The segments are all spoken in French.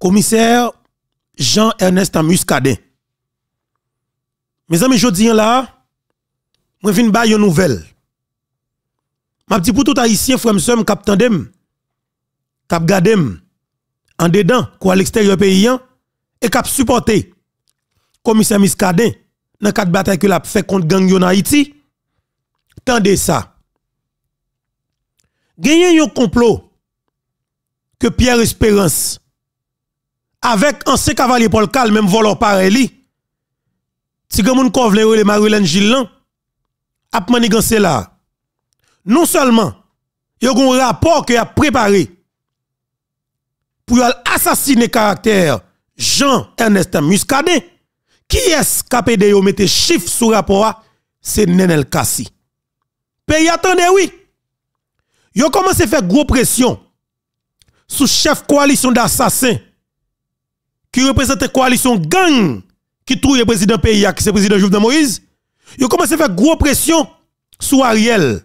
commissaire Jean-Ernest Muscadet. Mes amis, je dis là, moi viens ba une nouvelle. M'a dit pour tout haïtien frère m'sem k'ap tandem, k'ap gadem en dedans ou à l'extérieur pays et k'ap supporter commissaire Muscadet dans quatre batailles que l'a fait contre gang en Haïti. Tendez ça. Gagné un complot que Pierre Espérance avec ancien cavalier Paul Cal même voleur pareil si grand moun kovle le Marilyn Gillan a manigancé là non seulement il y a un rapport que a préparé pour assassiner caractère Jean-Ernest Muscadet qui est capable de mettre chiffre sur rapport c'est Nenel Kassi. Pays attendez oui. Yo commencé à faire gros pression sous chef coalition d'assassins qui représente coalition gang qui trouve le président pays qui c'est président Jovenel Moïse. Yo commencé à faire gros pression sur Ariel.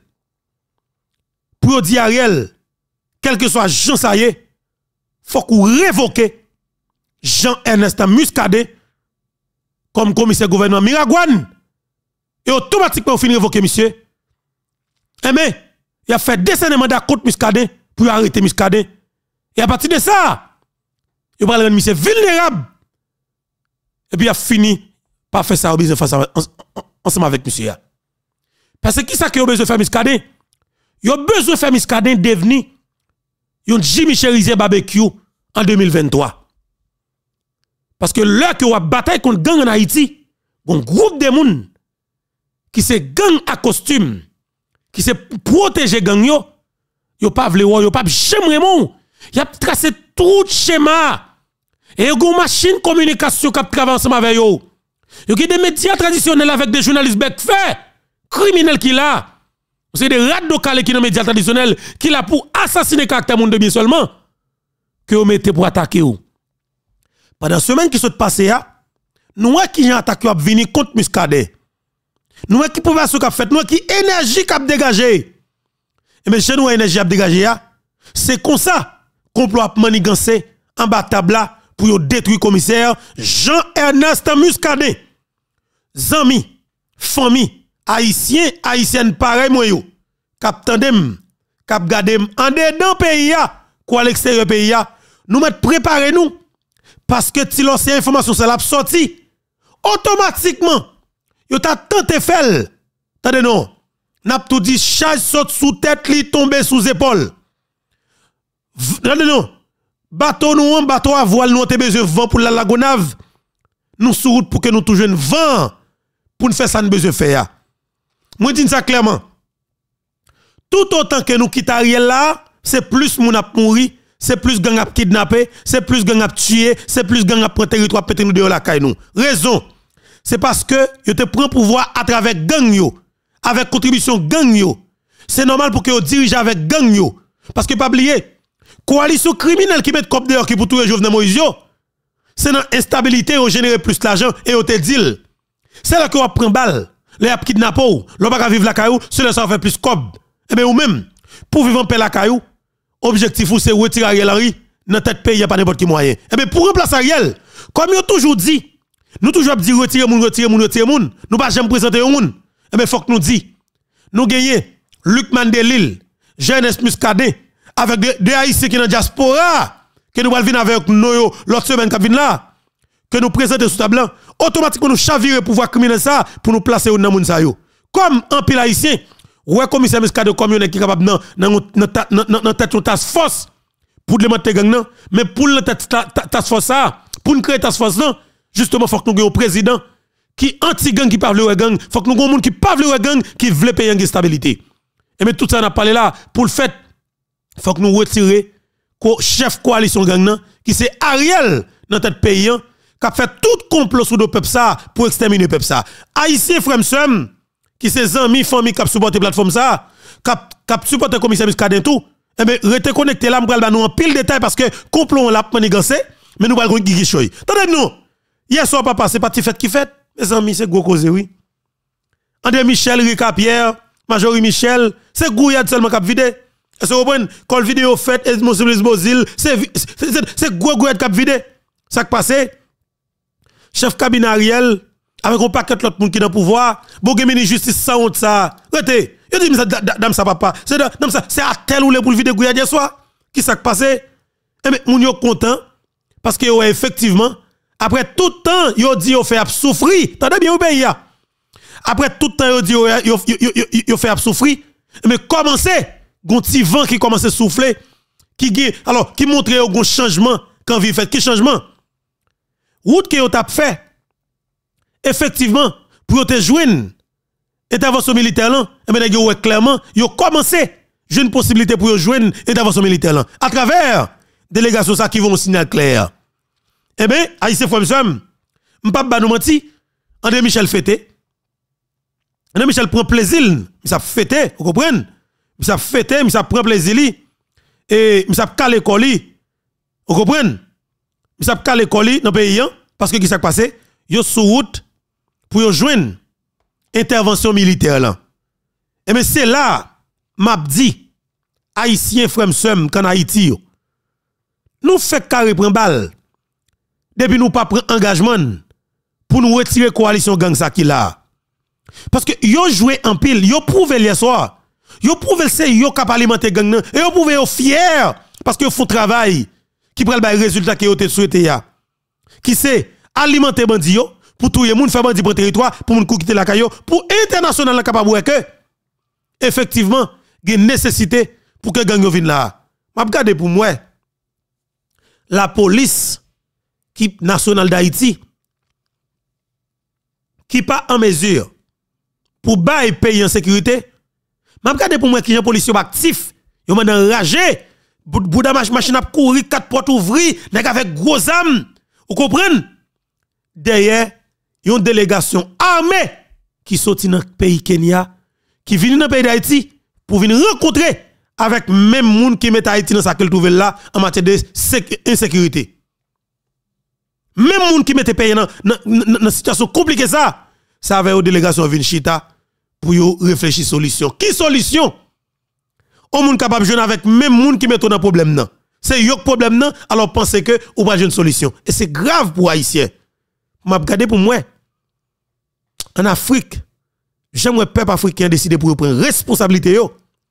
Pour dire Ariel, quel que soit Jean Saye, faut qu'on révoque Jean-Ernest Muscadet comme commissaire gouvernement Miragouane. Et automatiquement, on finit révoquer monsieur. Eh bien, il a fait décerner mandat contre Muscadet pour arrêter Muscadet. Et à partir de ça, il va rendre monsieur vulnérable. Et puis il a fini par faire ça ensemble avec monsieur. Parce que qui ça qui a besoin de faire Muscadet? Il a besoin de faire Muscadet devenir un Jimmy Cherizé barbecue en 2023. Parce que là que on bataille contre gang en Haïti, un groupe de monde qui se gang à costume, qui se protéger gang yo pas vle yo pas jamais mon, y a tracé tout schéma. Et y a une machine communication qui travaille ensemble avec yo. Y a des médias traditionnels avec des journalistes bête fait, criminels qui là. C'est des rats de qui dans les médias traditionnels qui là pour assassiner caractère monde de bien seulement que vous mettez pour attaquer ou. Pendant semaine qui sont passées, nous qui ont attaqué à venir contre Muscadet. Nous qui progression qu'a fait, nous qui énergie qu'a dégagé. Et mais chez nous énergie a dégagé c'est comme ça complot a manigancé en bas table pour détruire commissaire Jean-Ernest Muscadet. Zami, famille, haïtienne pareil moi yo. K'ap tandem, k'ap gadem en dedans pays quoi l'extérieur pays nous mettre préparer nous parce que si l'ancien information ça l'a sorti automatiquement yo ta tenté fait. Tendez non. N'a tout dit charge saute sous tête li tomber sous épaule. Tendez non. Bateau nous bateau à voile nous te besoin vent pour la Lagonave. Nous sur route pour que nous toujours vent pour nous faire ça nous besoin faire. Moi dis ça clairement. Tout autant que nous quittons Ariel là, c'est plus moun ap mouri, c'est plus gang ap kidnapper, c'est plus gang ap tuer, c'est plus gang ap prendre territoire péter nous dehors la caille nous. Raison c'est parce que yo te prend pouvoir à travers gang yo, avec contribution gang yo. C'est normal pour que yo dirige avec gang yo. Parce que pas oublier, coalition criminelle qui met cop dehors qui pour tout Jovenel Moïse yo, c'est dans instabilité au générer plus l'argent et au te deal. C'est là que on prend balle, les ap kidnapper ou, l'on pas vivre la caillou, c'est là ça fait plus cop. Et bien ou même pour vivre en paix la caillou, objectif ou c'est retirer Ariel Henry dans tête pays pas n'importe quel moyen. Et bien pour remplacer Ariel, comme yo toujours dit nous toujours dit retirer moun, nous pas jamais présenter moun. Eh bien faut que nous dit nous gagnons Luc Mandelil, Jean-Ernest Muscadet avec des haïtiens qui dans diaspora que nous allons venir avec nous l'autre semaine qui vient là que nous présenter sous table automatiquement nous chavirer pouvoir criminel ça pour nous placer dans moun sa yo. Comme un pile haïtien ouais commissaire Muscadet comme yon qui capable dans tête task force pour démonter gang nan mais pour la task force ça pour nous créer task force là justement faut que nous ayons un président qui anti-gang qui parle de gang, faut que nous ayons un monde qui parle de gang qui veut payer une stabilité. Et mais tout ça on a parlé là pour le fait faut que nous retirer chef coalition gang nan qui c'est Ariel dans tête pays qui a fait tout complot sur le peuple ça pour exterminer le peuple ça. Haïtien frère m'sem qui c'est amis famille qui supporter plateforme ça qui supporter commissaire Muscadet tout. Et ben rete connecté là m'pral ba nous en pile détail parce que complot on l'a manigancé mais nous pas gagner guichoy. Attendez nous. Hier soir papa c'est pas petit fête qui fait mes amis c'est gros cause oui. André Michel Rika Pierre, Majorie Michel, c'est gouillade seulement cap vide. Est-ce que vous comprenez? Quand le vidéo fait, c'est gros qui a vidé. Ça qui passe, chef cabinet Ariel, avec un paquet de l'autre monde qui est dans le pouvoir, bon, ministre justice, ça honte ça. Rete, il dit, dame ça papa, c'est à tel ou le pour le vidéo hier soir. Qui ça qui passe? Eh bien, moun yo content, parce que effectivement, après tout le temps, yo dit yo fait souffrir. Tendez bien au pays. Après tout le temps, yo dit yo fait souffrir. Mais commencez, gon ti vent qui commence à souffler, qui montre un changement quand vous faites. Quel changement? Route que vous avez fait, effectivement, pour te joindre, intervention militaire là, et bien, vous clairement, vous commencez, j'ai une possibilité pour joindre intervention militaire là, à travers délégation ça qui vont un signal clair. Eh bien, Haïtien frère m'sem, m'pa ba nous menti, André Michel fêté. André Michel prend plaisir, ça fêté, vous comprenez? Ça fêté, ça prend plaisir et ça calé colis. Vous comprenez? Ça calé colis dans le pays parce que qui s'est passé? Yo sous route pour joindre intervention militaire là. Et mais c'est là m'a dit Haïtien frère m'sem qu'en Haïti nous fait carré prend balle. Depuis nous pas prendre engagement pour nous retirer coalition gang ça qui là. Parce que yo joué en pile, yo prouvé hier soir. Yo prouvé c'est yo cap alimenter gang nan et yo prouvé yo fier parce que yo font travail qui prend le résultat que yo te souhaité ya. Qui c'est alimenter bandi yo pour tout le monde faire bandi pour territoire pour moun quitter la caillou pour international capable que effectivement il y a nécessité pour que gang yo vienne là. M'a regarder pour moi la police qui nationale d'Haïti qui pas en mesure pour bailler pays en sécurité. M'a regardé pour moi qui est policier actif, yo m'a enragé, bouda machine a courir quatre portes ouvrir, avec gros armes. Vous comprenez? Derrière, une délégation armée qui sorti dans le pays Kenya, qui vient dans le pays d'Haïti pour venir rencontrer avec même monde qui met Haïti dans sa qu'elle trouve là en matière d'insécurité. Même monde qui mette pays dans une situation compliquée ça avait une délégation Vinchita pour yo réfléchir solution. Qui solution? On monde capable de jouer avec même monde qui met dans problème nan. C'est yo problème nan, alors pensez que ou pas une solution. Et c'est grave pour haïtien. M'a regardé pour moi. En Afrique, j'aimerais peuple africain décider pour prendre responsabilité yo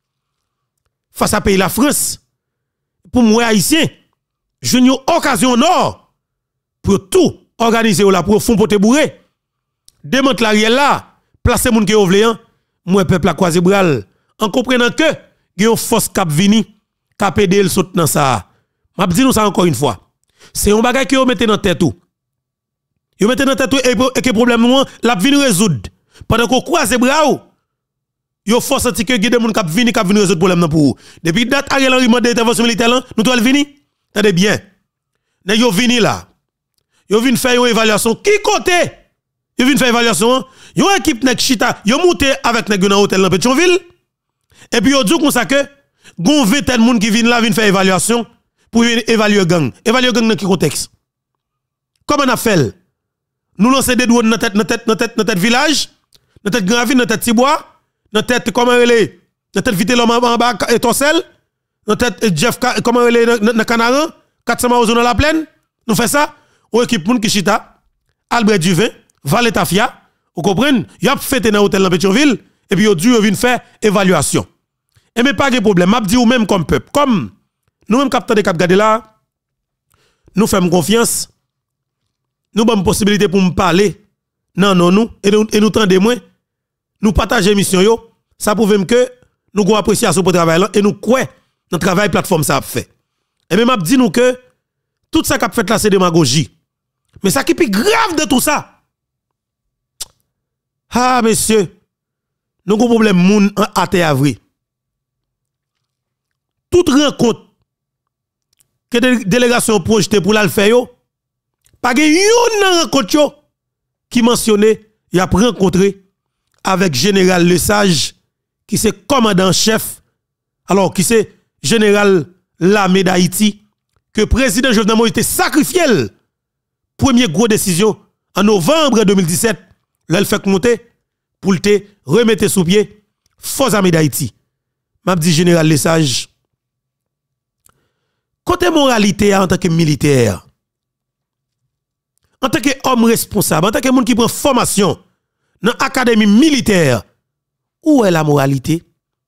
face à pays la France. Pour moi haïtien, je n'ai occasion nord pour tout organiser là pour fond pote bourré. Démonte l'arrière là, placer moun qui ovle moi peuple a croiser bral en comprenant que gen une force cap vini cap aider le saute dans ça. M'a dit nous ça encore une fois. C'est un bagage que vous mettez dans tête tout. Vous mettez dans tête tout et que problème nous la vini résoudre. Pendant qu'on croise bras yo force anti que des moun cap vini résoudre problème pour vous. Depuis date Ariel Henry demande intervention militaire là, nous doit venir. Attendez bien. Nèg yo vini là. Yo vinn faire une évaluation qui côté? Yo vinn faire évaluation, yo équipe nek chita, yo monté avec nèg dans hôtel dans Pétionville. Et puis yo dit comme ça que gon 20 moun qui vinn là vinn faire évaluation pour évaluer gang. Évaluer gang dans qui contexte? Comment on a fait? Nous lancer des drones dans tête village, dans tête grand ville, dans tête Tibois, dans tête comment relé, dans tête vite l'homme en bas et Torsel, dans tête Jeff comment relé dans Canaran, 400 maos dans la plaine. Nous fait ça, ou équipe moun qui chita, Albert Duvin, Valet Tafia, vous comprenez? Y a fêté dans hôtel dans Pétionville et puis yo dû vinn faire évaluation. Et mais pas de problème, m'a dit ou même comme peuple, comme nous même capteur de cap garder là, nous faisons confiance. Nous avons une possibilité pour nous parler. Non nous et nous tendez moins. Nous partager mission yo, ça prouve que nous avons appréciation pour travail là et nous croyons dans le travail plateforme ça a fait. Et même m'a dit nous que tout ça qu'a fait là c'est démagogie. Mais ça qui est plus grave de tout ça. Ah monsieur, nous avons un problème moun à vrai. Toute rencontre que des délégations projetées pour la faire yo, pas de yon rencontre qui mentionnait y a rencontré avec général Lesage qui c'est commandant chef alors qui c'est général l'armée d'Haïti que président Jovenel Moïse était sacrifié première grosse décision en novembre 2017 là il fait monter pour te remettre sous pied force armée d'Haïti m'a dit général Lesage côté moralité en tant que militaire, en tant qu'homme responsable, en tant que monde qui prend formation dans l'académie militaire, où est la moralité?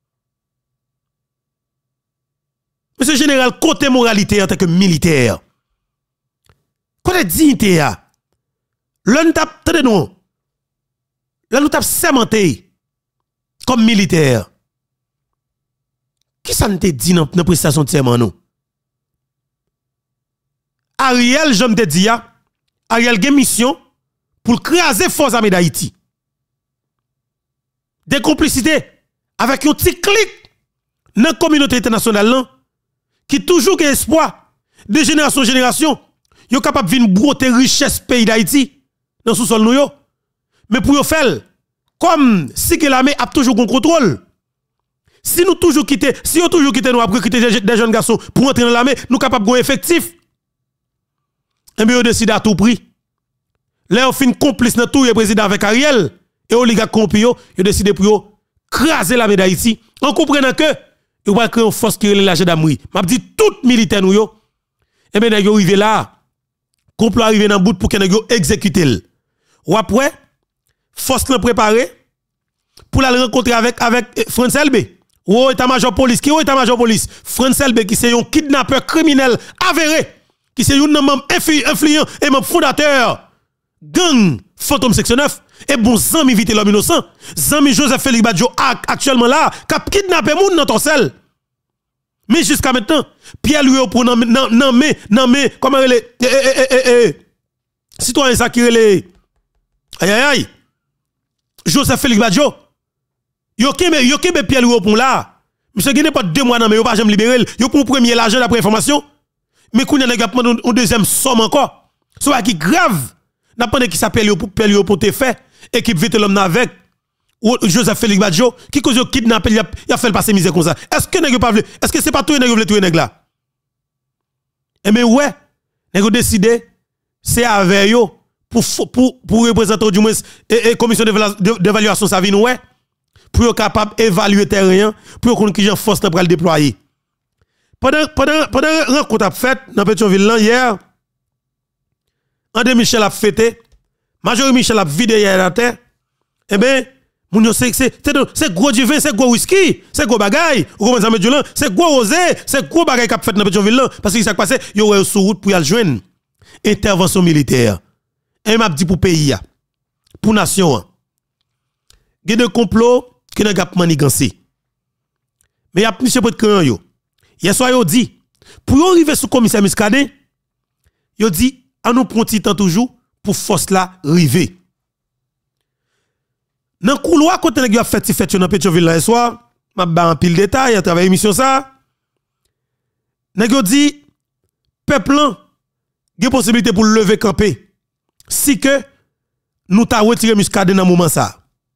Monsieur général, côté moralité en tant que militaire, côté dignité, là nous tape, attendez-nous, là nous tape sémenté comme militaire. Qui ça nous te dit dans la prestation de serment nous? Ariel, je me te dis, Ariel a une mission pour craser force armée d'Haïti. Des complicités avec un petit clic dans la communauté internationale qui toujours a espoir de génération en génération, yo capable de venir broter richesse pays d'Haïti dans sous sol nous. Mais pour yo faire comme si que l'armée a toujours un contrôle. Si nous toujours quitter, si on toujours quitter nous après quitter des jeunes garçons pour entrer dans l'armée, nous capables de effectif. Et bien on décide à tout prix. Là on fin complice dans tout le président avec Ariel et oligarque corrompu yo décide pour craser l'armée d'Haïti en comprenant que il va créer une force qui relève la gendarmerie. M'a dit tout militaire nous yo. Et bien yo arrivé là, complot arrivé dans bout pour que yo exécuter. Ou après force l'en préparé pour la rencontrer avec France LB. Ou état-major police, qui est état-major police? France LB qui c'est un kidnappeur criminel avéré, qui c'est un membre influent et membre fondateur gang Fantôme Section 9 et bon Zami vite l'homme innocent. Zami Joseph Félix Badjo actuellement là, qui a kidnappé moun dans ton sel. Mais jusqu'à maintenant, Pierre lui pour non mais comment elle est citoyen ça qui est aïe Joseph Félix Badjo. Yo kembe Pierre Louis pour là. Monsieur gagné pas 2 mois nan mais yo pas jamais libérer. Yo pour premier l'argent d'après information. Mais kounya nèg a prendre un deuxième somme encore. Soit qui grave. N'a pas qui s'appelle Pierre Louis pour te fait équipe vite l'homme avec Joseph Félix Badjo qui cause kidnapper il a fait passer misère comme ça. Est-ce que nèg pas veut est-ce que c'est pas tout nèg veut tuer nèg là? Eh mais ouais, nèg décidé c'est avec yo pour représenter du moins et commission d'évaluation ça vient ouais. Pour être capable d'évaluer terrain, pour qu'on qui force pour le déployer. Pendant rencontre a fait dans Pétionville hier, André Michel a fêté, Major Michel a vidé hier la terre. Eh ben, moun yo c'est gros du vin, c'est gros whisky, c'est gros bagay, ou comment ça met du c'est gros rosé, c'est gros bagay qu'a fait dans Pétionville parce que ça passé, yo ouais sur route pour y aller joindre intervention militaire. Et m'a dit pour pays pour nation. Il y a des complots qui n'a pas manigancé. Mais il y a monsieur pour crayon yo. Hier soir yo dit pour arriver sous commissaire Muscadet, yo dit à nous prendre petit temps toujours pour force là river. Dans couloir côté nèg a fait dans Pétionville hier soir, m'a ba en pile détail à travers émission ça. Nèg yo dit peuple là a possibilité pour lever camper si que nous t'a retiré Muscadet dans moment ça.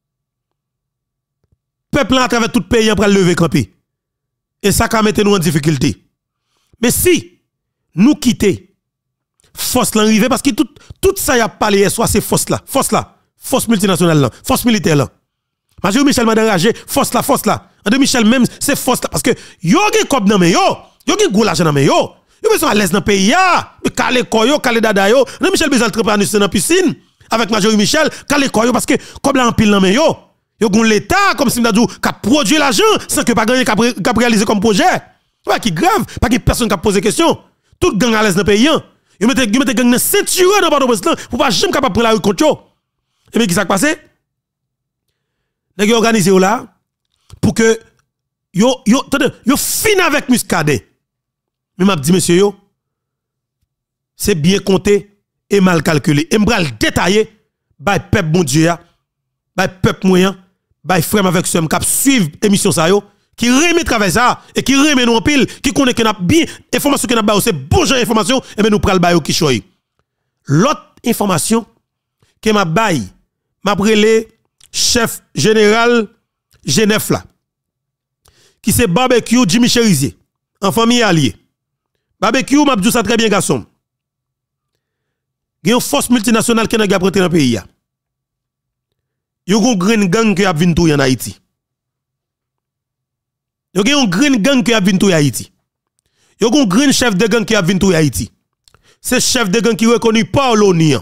Peuple à travers tout le pays pour lever camper. Et ça va mettre nous en difficulté. Mais si nous quittons force l'arrivée parce que tout ça y a parlé hier soir c'est force multinationale là, force militaire là. Major Michel m'a dérangé, force là. André Michel même c'est force là parce que yo gen kob nan men yo gen gros l'argent nan men yo besoin à l'aise dans pays ya, calé koyo, calé dada yo. André Michel besoin entreprendre dans piscine avec Major Michel, calé koyo parce que comme là en pile nan men yo. Yo gon l'état comme si m'dadou qu'a produit l'argent sans que pas gagner qu'a réaliser comme projet. Pas qui grave, pas que personne qui pose question. Tout gang à l'aise dans pays. Yo mette gang dans ceinture dans pardon président pour pas jamais capable prendre la rue contre yo. Et bien qui ça passé? Nèg yo organiser là pour que yo fin avec Muscadet. Mais m'a dit monsieur yo c'est bien compté et mal calculé. Et m'bral détailler by peuple bon Dieu ya, by peuple moyen, by frère avec ceux qui suivent émission ça yo, qui remet travail ça et qui remet nous en pile, qui connaît que n'a bien information que n'a ba c'est bon genre information et ben nous pral ba yo qui choy. L'autre information que m'a bail m'a brelé chef général Genève là qui c'est barbecue Jimmy Cherizier en famille allié. Barbecue m'a dit ça très bien garçon. Il y a une force multinationale qui n'a pas rentré dans le pays. Il y a une green gang qui a vint en Haïti. Il y a une green gang qui a vint en Haïti. Yo gon grand chef de gang qui a vinn tout Haïti. C'est chef de gang qui reconnu par l'ONU.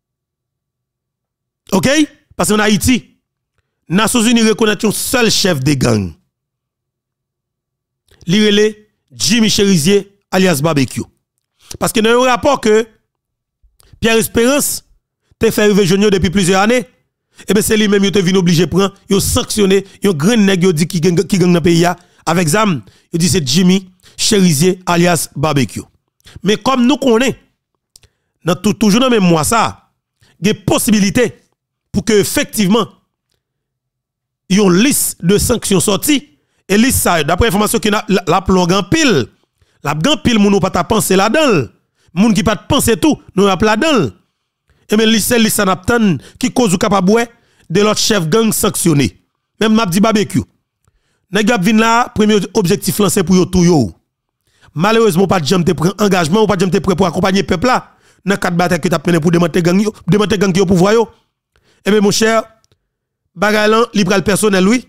OK? Parce qu'en Haïti, Nations Unies reconnaît un seul chef de gang. Li Jimmy Cherizier alias Barbecue. Parce que dans un rapport que Pierre Espérance te fait arriver jeune depuis plusieurs années, et bien c'est lui-même qui te venu obligé prendre, il sanctionné, un grand nèg dit qui gang dans le pays avec zam, il dit c'est Jimmy Cherizier alias Barbecue. Mais comme nous connaissons toujours dans même mois ça, il y a possibilité pour que effectivement il y ait une liste de sanctions sorties et liste ça d'après information qui la plonge en pile. La grand pile moun pas ta penser là-dedans. Moun qui pas penser tout, nous a là-dedans. Et mais liste ça n'attend qui cause ou capable de l'autre chef gang sanctionné. Même m'a dit Barbecue. Nèg vinn là, premier objectif lancé pour yo tout yo. Malheureusement pas jamais te prend engagement ou pas jamais te prêt pour accompagner peuple là dans quatre batailles que tu as mené pour démonter gang qui au pouvoir yo. Et bien mon cher, bagay lan li pral personnel oui.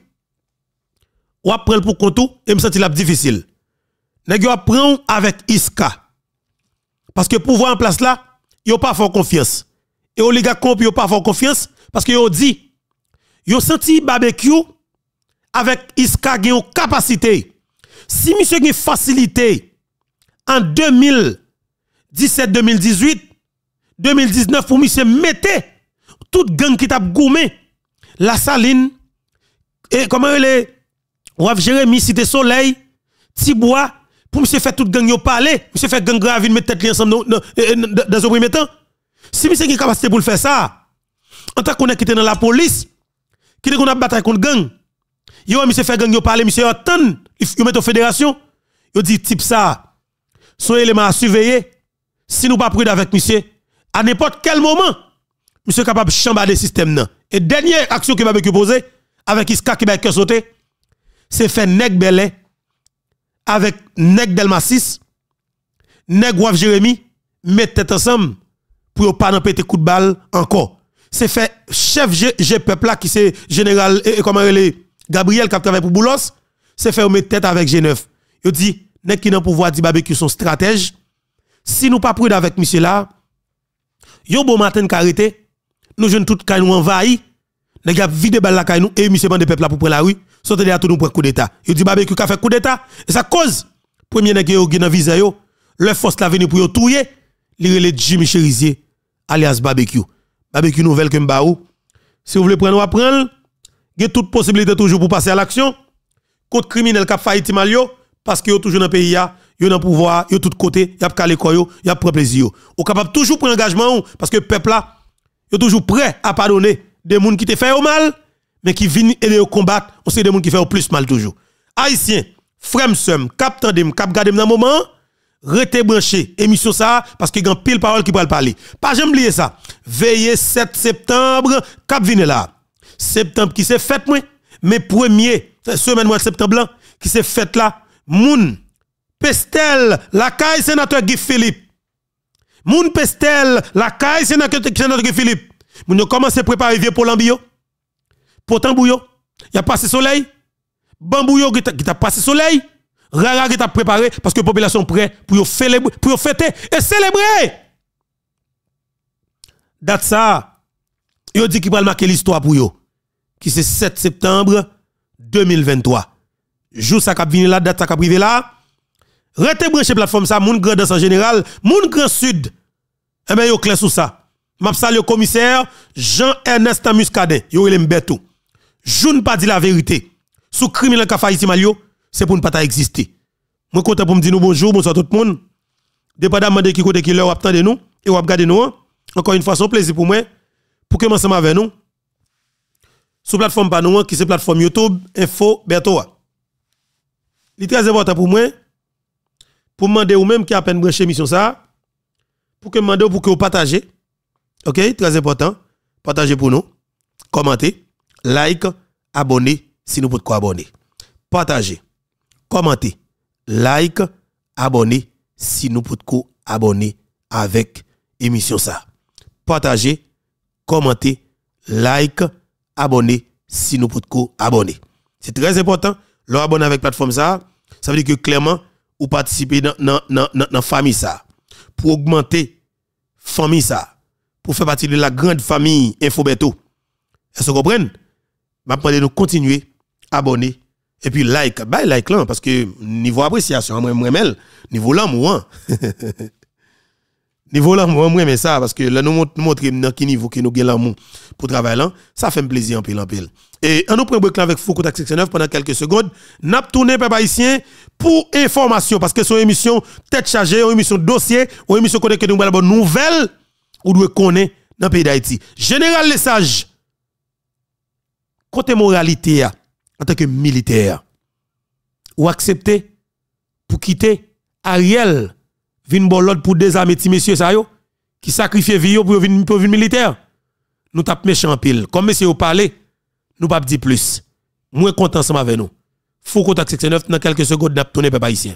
Ou prend pour compte et me senti la difficile. Nèg yo prend avec Iska. Parce que pouvoir en place là, yo pas fort confiance. Et oligarque yo pas fort confiance parce que yo dit yo senti Barbecue avec Iska gen une capacité. Si monsieur gen facilité en 2017, 2018, 2019 pour monsieur mettre toute gang qui t'a goumé la saline et comment elle Ouaf Jérémy Cité Soleil Tibois pour monsieur faire toute gang yo parler monsieur fait gang grave mettre tête ensemble dans un premier temps si monsieur qui capacité pour le faire ça en tant qu'on est quitté dans la police qui dit qu'on a bataille contre gang yo monsieur fait gang yo parler monsieur attend yo met en fédération yo dit type ça son élément à surveiller si nous pas prudent avec monsieur à n'importe quel moment monsieur capable de chambarder le système nan. Et dernière action que Barbecue posé avec Iska qui va sauter c'est faire nèg Belé avec nèg Delmasis nèg Ouaf Jérémy mettre tête ensemble pour pas nan péter coup de balle encore. C'est fait chef G peuple là qui c'est général et comment il Gabriel qui travaille pour Boulos, c'est fait mettre tête avec G9. Il dit nèg qui nan pouvoir dit Barbecue son stratège. Si nous pas prudent avec monsieur là, yo bon matin arrêté, nous jeunes tout kay nous envahi, nèg a vide balle la kay nous et monsieur bande peuple là pour prendre la rue, sortez de tout nous pour coup d'état. Il dit Barbecue qui a fait coup d'état et ça cause premier nèg yo dans visa yo, leur force la venir pour yo touyer, li relé Jimmy Cherizier alias Barbecue. Barbecue nouvelle que m'ba ou. Si vous voulez prendre ou prendre, il y a toute possibilité toujours pour passer à l'action contre criminel qui a failli malio parce que yo toujours dans le pays ya, yo dans pouvoir, yo tout côté, y a calé koyo, y a prendre plaisir. Ou capable toujours prendre engagement parce que peuple là yo toujours prêt à pardonner des gens qui te fait au mal mais qui viennent aider au combattre, on sait des gens qui fait au plus mal toujours. Haïtien, frère somme, cap tandem, cap garder dans moment, rete branché émission ça parce que y a pile parole qui va parler. Pas jamais oublier ça. Veillez 7 septembre, cap vinn là. Septembre qui s'est fait moi, mais premier semaine mois de septembre là qui s'est fait là, moun Pestel, la caille sénateur Guy Philippe. Moun Pestel, la caille sénateur Guy Philippe. Moun yo commencé à préparer vieux pour l'ambio. Pour tambouyo, y a passé soleil. Bambouyo qui t'a passé soleil. Rara qui t'a préparé parce que la population prête pour fêter et célébrer. Date ça, yo dit qu'il va marquer l'histoire pour yo. Qui c'est 7 septembre 2023. Jour ça cap vini là, date ça cap privé là. Rete branché plateforme ça, moun grand dans en général, moun grand sud. Eh ben yo clair sous ça. M'a salue le commissaire Jean-Ernest Muscadet, yo il m'betou. Joun pas dit la vérité. Sous criminel ka failli malio, c'est pour ne pas exister. Moi content pour me dire nous bonjour, bonsoir tout le monde. Dépendamment de qui côté qui leur attendez nous et ou regarder nous. Encore une fois, c'est un plaisir pour moi pour que ensemble avec nous. Sur plateforme pas nous qui c'est plateforme YouTube Info Bertoa. Il est très important pour moi pour demander ou même qui a peine branché émission ça pour que demander pour que vous partagez. OK, très important. Partagez pour nous. Commentez, like, abonnez si nous pouvez abonner. Partagez, commentez, like, abonnez si nous pouvez abonner avec émission ça. Partagez, commentez, like, abonnez si nous pouvez abonner. C'est très important. L'abonner avec plateforme ça, ça veut dire que clairement ou participer dans famille ça pour augmenter famille ça pour faire partie de la grande famille Infobeto. Est-ce que vous comprenez? Je vais nous continuer abonner et puis like là parce que niveau appréciation moi niveau l'amour niveau l'amour moi mais ça parce que là nous montrer dans quel niveau que nous gagne l'amour pour travailler là ça fait un plaisir en pile et on nous prend break là avec Foucault Tax Section 9 pendant quelques secondes n'a tourné peuple haïtien pour information parce que son émission tête chargée une émission dossier une émission côté que nous avons bonne nouvelle ou doit connaître dans le pays d'Haïti général les sages côté moralité en tant que militaire ou accepter pour quitter Ariel vin bon l'autre pour désarmer ti messieurs ça yo qui sacrifie vie pour venir militaire nous tape méchant pile comme monsieur au parler nous pas dire plus moins content ensemble avec nous Foucault Tax Section 9 dans quelques secondes n'a tourner peuple haïtien.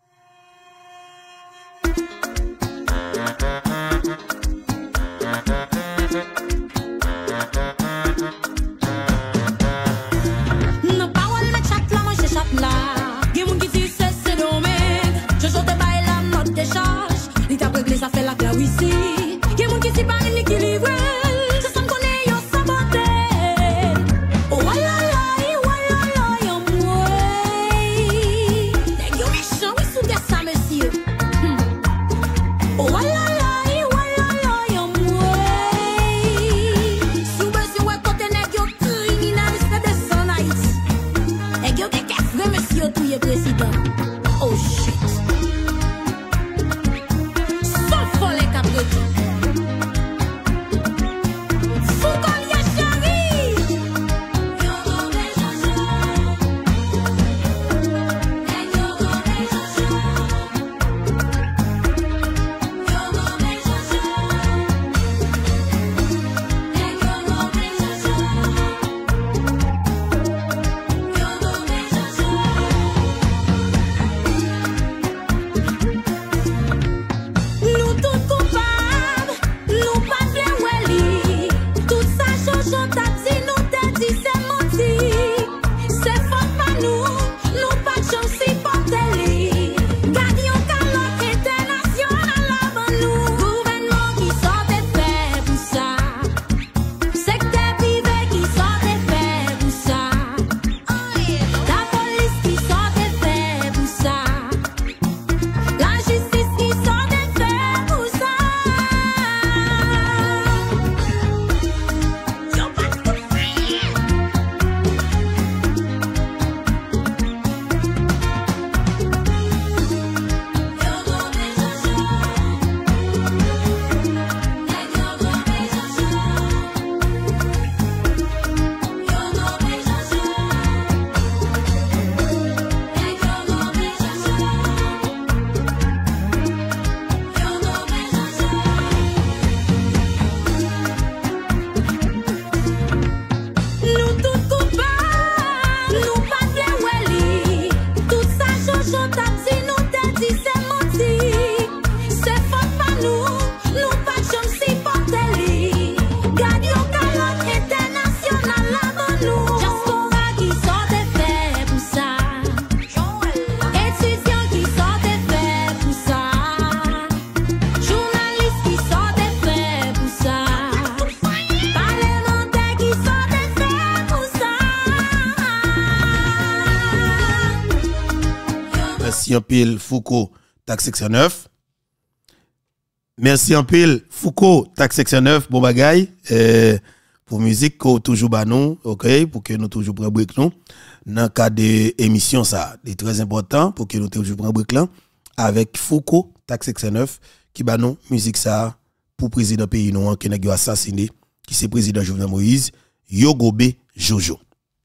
Ça fait la guerre ici. Il y a des gens qui s'y parlent l'équilibre. C'est ça qu'on est en saboté. Oh, moi. Les gars méchants, oui, sous des ça, monsieur. Oh, moi. Sous besoin, quand on est criminel, c'est des sans Haïti. Les gars, des casse, monsieur, tout est président. Oh, shit. Merci en pile Foucault Tax Section 9. Merci en pile Foucault Tax Section 9 bon bagay pour musique ko toujours ba nous OK pour que nous toujours prend break nous dans cas de émission ça est très important pour que nous toujours prend break là avec Foucault Tax Section 9 qui ba nous musique ça pour président pays nous qui n'a assassiné qui c'est président Jovenel Moïse Yogobe Jojo.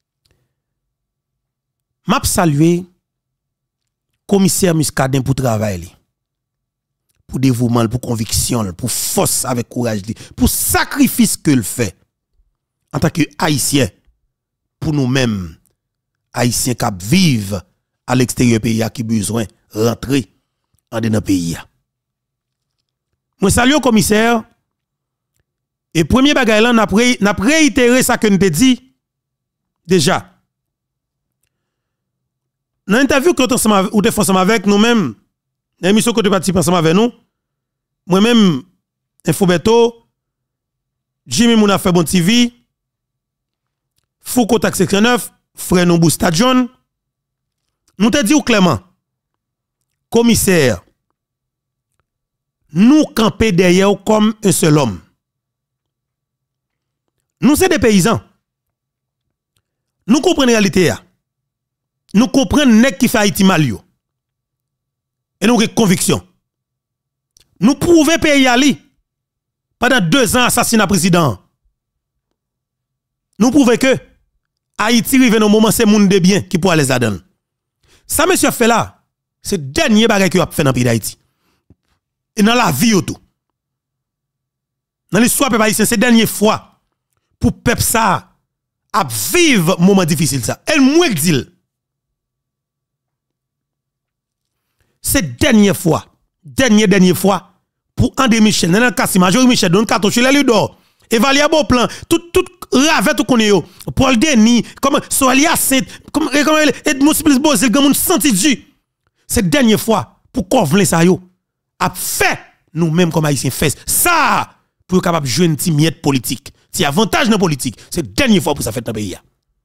M'a saluer commissaire Muscadin pour travail pour dévouement pour conviction pour force avec courage pour sacrifice que le fait en tant que haïtien pour nous-mêmes haïtiens qui vivent à l'extérieur pays qui besoin rentrer en dans pays. Moi salue commissaire et premier bagay là n'a réitéré ça que nous te dit déjà. dans l'interview que vous êtes ensemble avec nous-mêmes, dans l'émission que vous participez ensemble avec nous, moi-même, Infobeto, Jimmy Mouna fait bon TV, Foucault Tax Section 9, Frère Nombou Stadion, nous te dit clairement, commissaire, nous camper derrière comme un seul homme. Nous sommes des paysans. Nous comprenons la réalité. Nous comprenons nèg qui fait Haïti mal yo. Et nous avons conviction. Nous pouvons payer Ali pendant 2 ans assassinat président. Nous prouvons que Haïti rive dans moment c'est monde de bien qui pourra les adon. Ça monsieur fait là, c'est dernier bagage qu'il a fait dans le pays d'Haïti. Et dans la vie tout. Dans l'histoire peuple haïtien, c'est dernière fois pour peuple ça à vivre moment difficile ça. Elle moins dit. C'est dernière fois pour André Michel, dans Kassi Major Michel, Don Cartouche, les Ludor, évaluer bon plan, tout rave tout connaît yo. Paul Denis, comme Soalia Saint, comme Edmond Siplis Bozil, comme on senti du. C'est dernière fois pour convaincre ça yo. A fait nous-mêmes comme haïtiens fait ça pour être capable de jouer une petite miette politique. Si avantage dans la politique, c'est dernière fois pour ça fait dans le pays.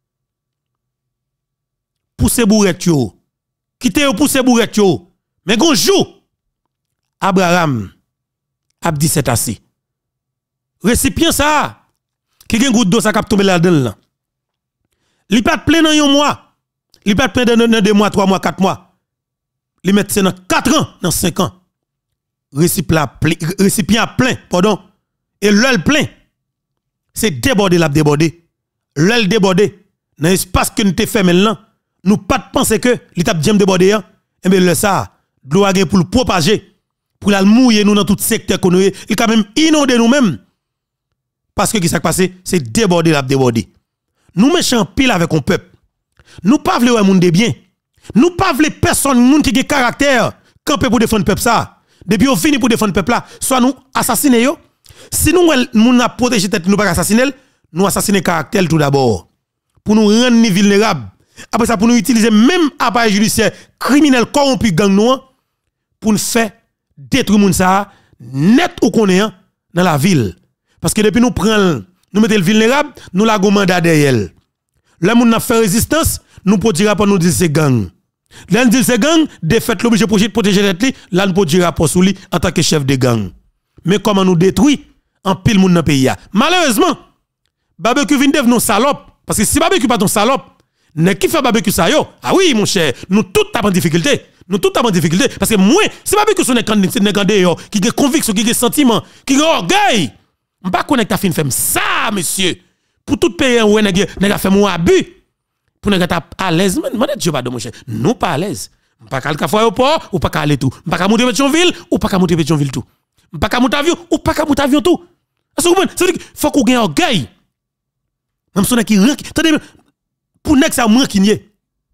Poussez bourrette yo. Quittez yo pousser bourrette yo. Mais gonjou Abraham a dit c'est assez. Récipient ça qui gen goutte d'eau ça cap tomber là-dedans là. Li pas plein dans un mois. Li pas plein dans 2 mois, 3 mois, 4 mois. Li met c'est dans 4 ans, dans 5 ans. Récipient plein, pardon. Et l'œil plein. C'est débordé la débordé. L'œil débordé. Dans l'espace que nous te fait maintenant, nous pas de penser que l'étape j'aime déborder hein. Et bien le ça de l'eau pour le propager, pour la mouiller nous dans tout secteur qu'on il quand même inonder nous-mêmes. Parce que qui s'est passé, c'est déborder la déborder. Nous méchants pile avec un peuple. Nous pas vle un monde de bien. Nous pas vle personne monde qui a caractère camper pour défendre peuple ça. Depuis on fini pour défendre peuple là, soit nous assassiner yo. Si nous moun a protéger tête nous pas assassiner, nous assassiner caractère tout d'abord. Pour nous rendre vulnérables. Après ça pour nous utiliser même appareil judiciaire criminel corrompu gang nous pour nous faire détruire moun ça net ou connaît dans la ville. Parce que depuis nous prenons nous mettons le vulnérable, nous la go mandat derrière. Là moun n'a fait résistance, nous pour dire rapport nous dire c'est gang. Là nous dit c'est gang, défaite l'obligé pour protéger tête là nous pour dire rapport sur lui en tant que chef de gang. Mais comment nous détruit en pile moun dans pays. Malheureusement, barbecue vient devenir salope parce que si barbecue pas ton salope, ne qui fait barbecue ça yo? Ah oui mon cher, nous tout en difficulté. Nous tout en difficulté parce que moi, si barbecue son négandé yo qui a conviction, qui a sentiment, qui a orgueil, on pas connaître ta fin femme ça monsieur. Pour tout pays où nèg fait mon abus. Pour nèg à l'aise, man Dieu pardon mon cher. Nous pas à l'aise. On pas aller au aéroport ou pas aller tout. On pas monter Pétionville ou pas monter Pétionville tout. On pas monter avion ou pas monter avion tout. Est-ce que vous comprenez? Ça veut dire faut qu'on gagne orgueil. Même son qui rank, attendez pour nèg ça moins qui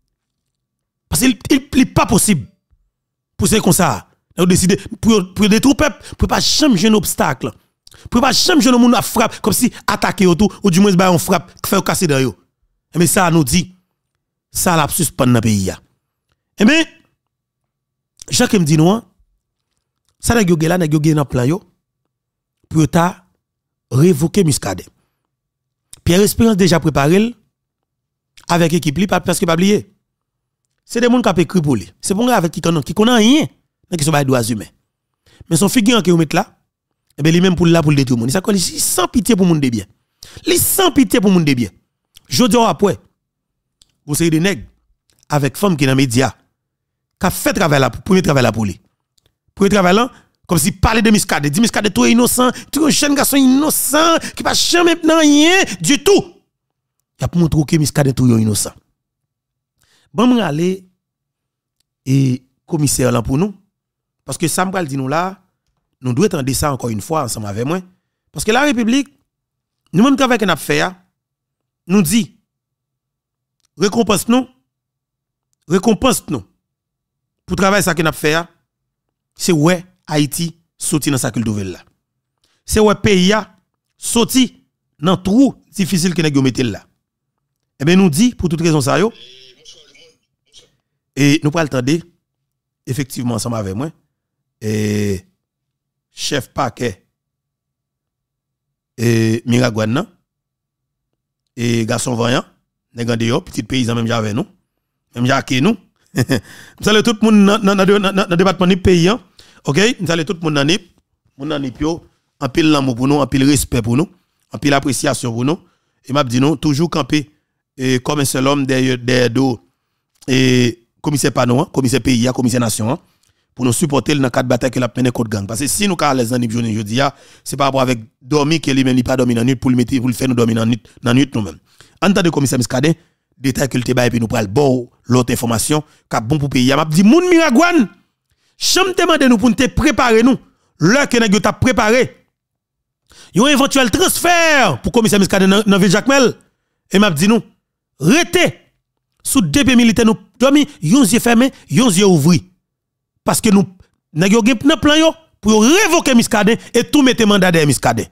parce qu'il n'est pas possible pour c'est comme ça. On décider pour détruire peuple, pour pas jamais jeune obstacle. Pour pas jamais jeune monde à frappe comme si attaquer autour ou du moins ba on frappe faire casser dans yo. Mais ça nous dit ça l'a suspendre dans pays ya. Et bien Jacques me dit nous ça n'a gagné là n'a gagné dans plan yo pour ta révoquer Muscadet. Pierre Espérance déjà préparé avec équipe li parce que pas oublier. C'est des gens qui ont écrit pour lui. C'est pour avec qui connaît rien qui sont des droits humains. Mais son figurant qui met là, et bien lui-même pour là pour le détruire monde. Ça colle sans pitié pour monde de bien. Li sans pitié pour monde de bien. Je dis après, vous savez des nègres avec femme qui dans média qui a fait travail là pour travail là pour lui. Pour travail là comme si parler de Muscadet, dit Muscadet toi innocent, tu es un jeune garçon innocent qui pas jamais dans rien du tout. Il a pour montrer que Muscadet tout innocent. Bon m'en aller et commissaire là pour nous parce que ça me dit nous là nous devons entendre ça encore une fois ensemble avec moi parce que la République nous même travail qu'on a fait nous dit récompense nous pour travail ça qu'on a fait c'est ouais Haïti sorti dans sa culture là c'est ouais pays sorti dans trou difficile que nous mettre là et bien nous dit pour toute raison ça yo Et nous pral tande effectivement ensemble avec moi et chef paquet et Miragouane et garçon voyant nèg yo petit paysan même avec nous même Jacques nous nous allons tout le monde dans département du pays OK nous allons tout le monde dans nip mon nan nip yo en pile l'amour pour nous en pile respect pour nous en pile appréciation pour nous et m'a dit nous toujours camper et comme un seul homme derrière dos et commissaire Pano, commissaire pays, commissaire nation pour nous supporter dans le cadre de bataille que la mené contre gang parce que si nous ca les années journée jeudi c'est par rapport avec dormir que lui même il pas dormir dans nuit pour le mettre pour le faire nous dormir dans nuit nous même en tant que commissaire Miskade détail que le te bail puis nous pral bon l'autre information qu'a bon pour pays m'a dit moun Miragouane chambre demander nous pour nous préparer nous l'heure que nèg t'a préparé yon éventuel transfert pour commissaire Miskade dans ville Jacmel et m'a dit nous rete sous deux militaires nous dormi yon yeux fermé yon yeux ouvri parce que nous nèg yo gen plan yo pour révoquer Miskade et tout mettre mandat de Miskade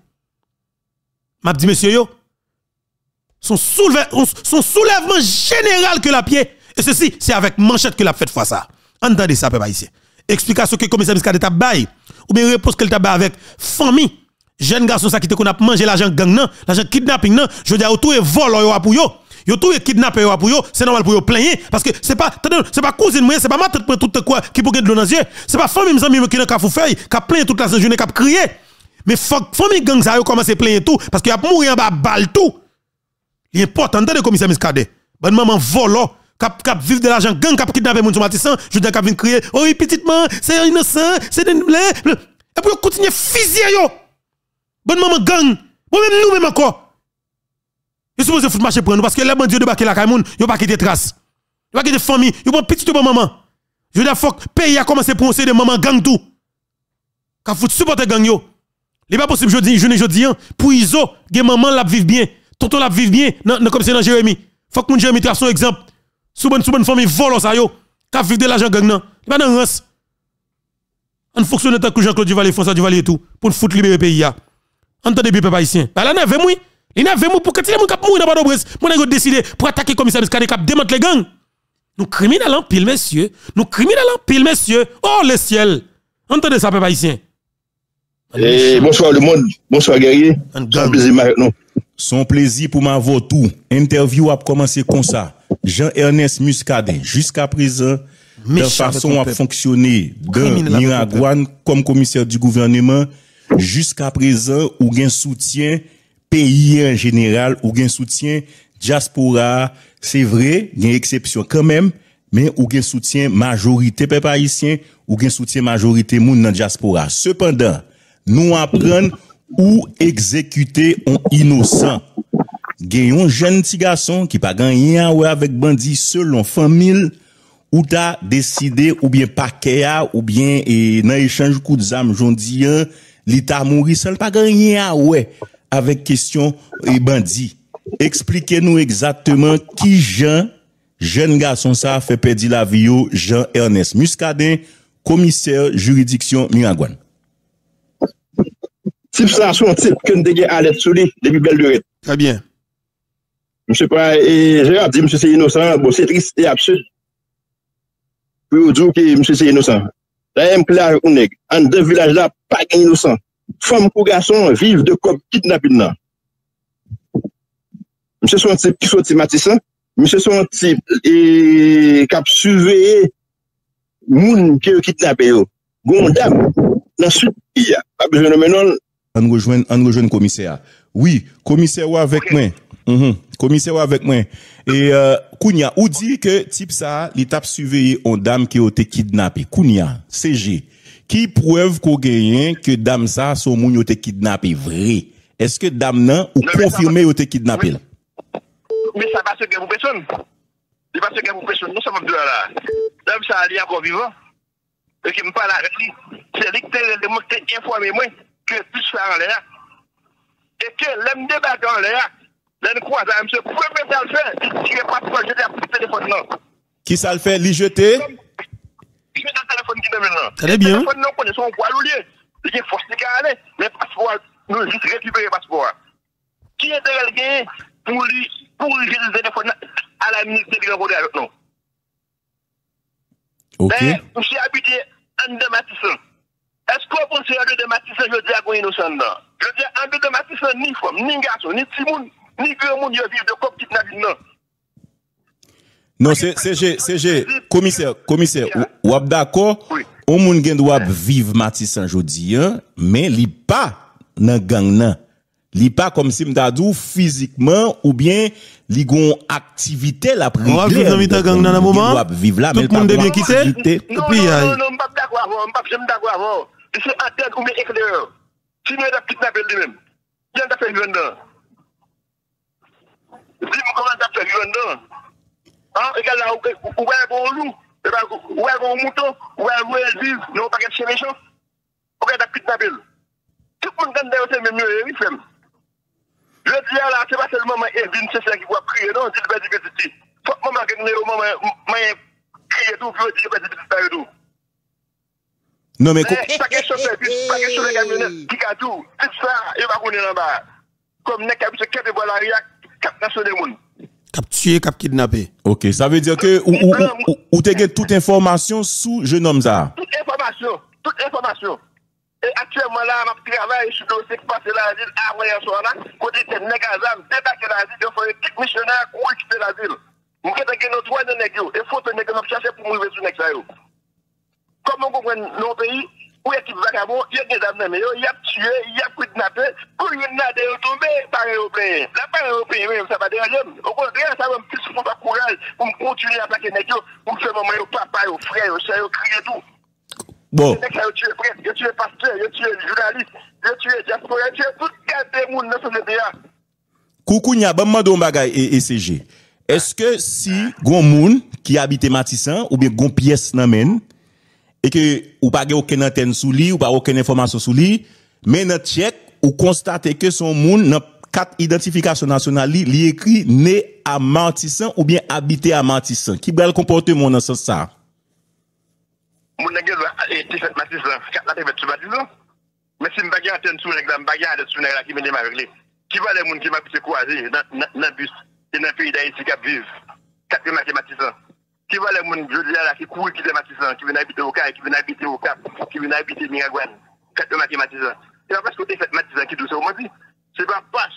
m'a dit monsieur yo son soulèvement général que la pied et ceci c'est avec manchette que la fait fois ça entendez ça peuple haïtien explication que commissaire Miskade t'a bail ou bien réponse qu'elle t'a bail avec famille jeune garçon ça qui te qu'on a mangé l'argent gang nan l'argent kidnapping nan je dis tout est vol yo pour yo yo tout est kidnappé yo pour yo c'est normal pour yo plaigner parce que c'est pas cousine moi c'est pas ma tête pour tout quoi qui pour de l'eau dans yeux c'est pas famille mes amis qui dans kafou feuille qui plaigner toute la journée qui crier mais famille gang ça yo commence à plaigner tout parce qu'il a mourir en bas balle tout l'important de commissaire Miskade bonne maman volo cap vivre de l'argent gang cap kidnapper moun sur Matissan je dis cap vinn crier oh oui petitement c'est innocent c'est et puis continuer fusiller yo bonne maman gang bon même nous même encore je suppose foutre marcher pour nous parce que les bandits de baquer la caimoun yo pas quitter trace yo pas quitter famille yo bon petit bon maman je dis faut pays a commencé pour de maman gang tout ka fout supporter gang yo il pas possible jodi pour iso gen maman la vivre bien tonton la vivre bien comme c'est dans Jérémie faut que mon Jérémie trace son exemple sous bonne famille volo ça yo ka vivre de l'argent gang nan pas dans race on fonctionne tant que Jean-Claude Duvalier François Duvalier tout pour foutre libérer pays ya entendez bien peuple haïtien bah là n'avait moi il n'a vraiment pour que les gens qui mourir dans Port-au-Prince mon a décidé pour attaquer commissaire Miskade qui démonte les gangs nous criminels en pile messieurs nous criminels en pile messieurs oh le ciel entendez ça peuple haïtien bonsoir le monde bonsoir guerrier son plaisir avec nous son plaisir pour m'avoir tout interview a commencé comme ça Jean-Ernest Miskade jusqu'à présent de façon à fonctionner de Miragouane comme commissaire du gouvernement jusqu'à présent ou gain soutien pays en général ou gain soutien diaspora c'est vrai il y a exception quand même mais ou gain soutien majorité peuple haïtien ou gain soutien majorité moun dans diaspora cependant nous apprendre ou exécuter un innocent gagne un jeune petit garçon qui pas gagné avec bandit selon famille ou t'as décidé ou bien paquet ou bien dans échange coup de zam jondi l'état mourir seul pas gagné ouais avec question et bandit expliquez-nous exactement qui jeune garçon ça fait perdre la vie Jean-Ernest Miskade commissaire juridiction Miragouane type ça son type que nous dégué à l'aide sur lui depuis belle durée très bien monsieur pas et j'ai dit monsieur c'est innocent bon c'est triste et absurde pour dire que monsieur c'est innocent là même clair on nèg en deux villages là pas innocent femme pour garçon vivent de comme kidnapping là monsieur son type qui sorti Matissan monsieur son type et cap surveiller moun qui kidnappé yo gon dame dans sud il y a pas besoin de maintenant on rejoint commissaire oui commissaire ou avec moi commissaire ou avec moi et Kounia ou dit que type ça l'étape surveiller on dame qui a été kidnappé Kounia CG qui preuve qu'on gagne que dame ça son moun yo été kidnappé vrai est-ce que dame nan ou confirmer yo été kidnappé là mais ça passe que vous personne il passe que vous personne nous sommes deux là dame ça ali encore vivant et qui me parle avec lui c'est lui qui te démontré informer moi que plus faire en l'air et que l'aime débattre en l'air l'aime croise à monsieur premier ça le fait il tire pas pour jeter le téléphone non qui ça le fait li jeter je vais dans le téléphone qui est maintenant très bien téléphone non connaît son poids loulier il est forcé qu'à aller mais passeport nous juste récupérer passeport qui est derrière gagner pour lui jeter le téléphone à la ministre de l'Économie avec nous Ok. Mais, je suis habité en de Matissan. Est-ce qu'on pense à de Matissan, je dis à quoi innocent non? Je dis en de Matissan, ni femme, ni garçon, ni timoun, ni grand monde, ils vivent de comme kidnapping, non? Non, c'est commissaire, ou ap d'accord, Oui. on moun gen doit vivre Matissan jodi, hein, mais li pas nan gang nan. Li pas comme si m'dadou physiquement ou bien li gon activité la On va vivre dans le gang dans un moment. Doit vivre là, Tout mais le monde pas devient quitter. Non, puis, non, pas d'accord avant, j'aime d'accord avant. C'est antenne ou bien éclaireur. Si nous avons kidnappé lui-même, il y a un fait vivre. Dis-moi comment tu as fait vivre. Ah, regarde là, où est bon loup, où est bon mouton, où est bon vive, non pas qu'être chez les gens. Où est tu kidnappé. Tout le monde dans le même mieux, il fait. Je dis là, c'est pas seulement Evin, c'est ça qui va crier, non, c'est le petit. Faut que maman gagne au moment, maman crier tout, puis dire que tout. Non, mais Pas question de bus, pas question de camionnette, qui a tout, tout ça, il va connaître là-bas. Comme n'est qu'à se quitter pour la RIAC, cap national monde. Cap tué, cap kidnappé. OK, ça veut dire que ou te get toute information sous jeune homme ça. Toute information. Et actuellement là, je travaille sur le dossier qui passe la ville avant hier soir là, côté de Negazam, débarquer la ville, il faut une équipe missionnaire pour quitter la ville. Nous avons nos trois de négio, et faut que nous chercher pour mourir sur Nexayo. Comme on comprend nos pays, où est-ce qu'il vagabond, il y a des âmes, il y a tué, il y a kidnappé, pour une nade tomber par européen. Là, par européen, même, ça va déranger. Au contraire, ça va me plus pour courage, pour continuer à plaquer négio, pour faire maman, papa, frère, ça, crier tout. Bon. Il tué prêtre, il tué pasteur, il tué journaliste, il tué diaspora, il tué tout le monde dans la société. Coucou, n'y a pas de bagay et CG. Est-ce que si gon moun qui habite Matissan ou bien gon pièce nan men et que ou pas aucune antenne sous lui ou pas aucune information sous lui, mais notre check ou constater que son moun dans carte identification nationale li écrit né à Matissan ou bien habité à Matissan. Qui va le comportement dans ce sens ça? Mon nègre est fait Matissan, la tête sur Matissan. Mais si me bagage antenne sous l'examen, bagage de sous là qui me avec lui. Qui va les moun qui m'a croiser dans bus et dans le pays d'Haïti qui vivent, qui mathématiciens. Qui va les gens, je dis là, qui courent, qui sont mathématiciens, qui viennent habiter au Cap, qui viennent habiter au Cap, qui viennent habiter Miragouane, qui mathématiciens. C'est pas parce que tu es fait mathématicien qui doit se remonter. C'est pas parce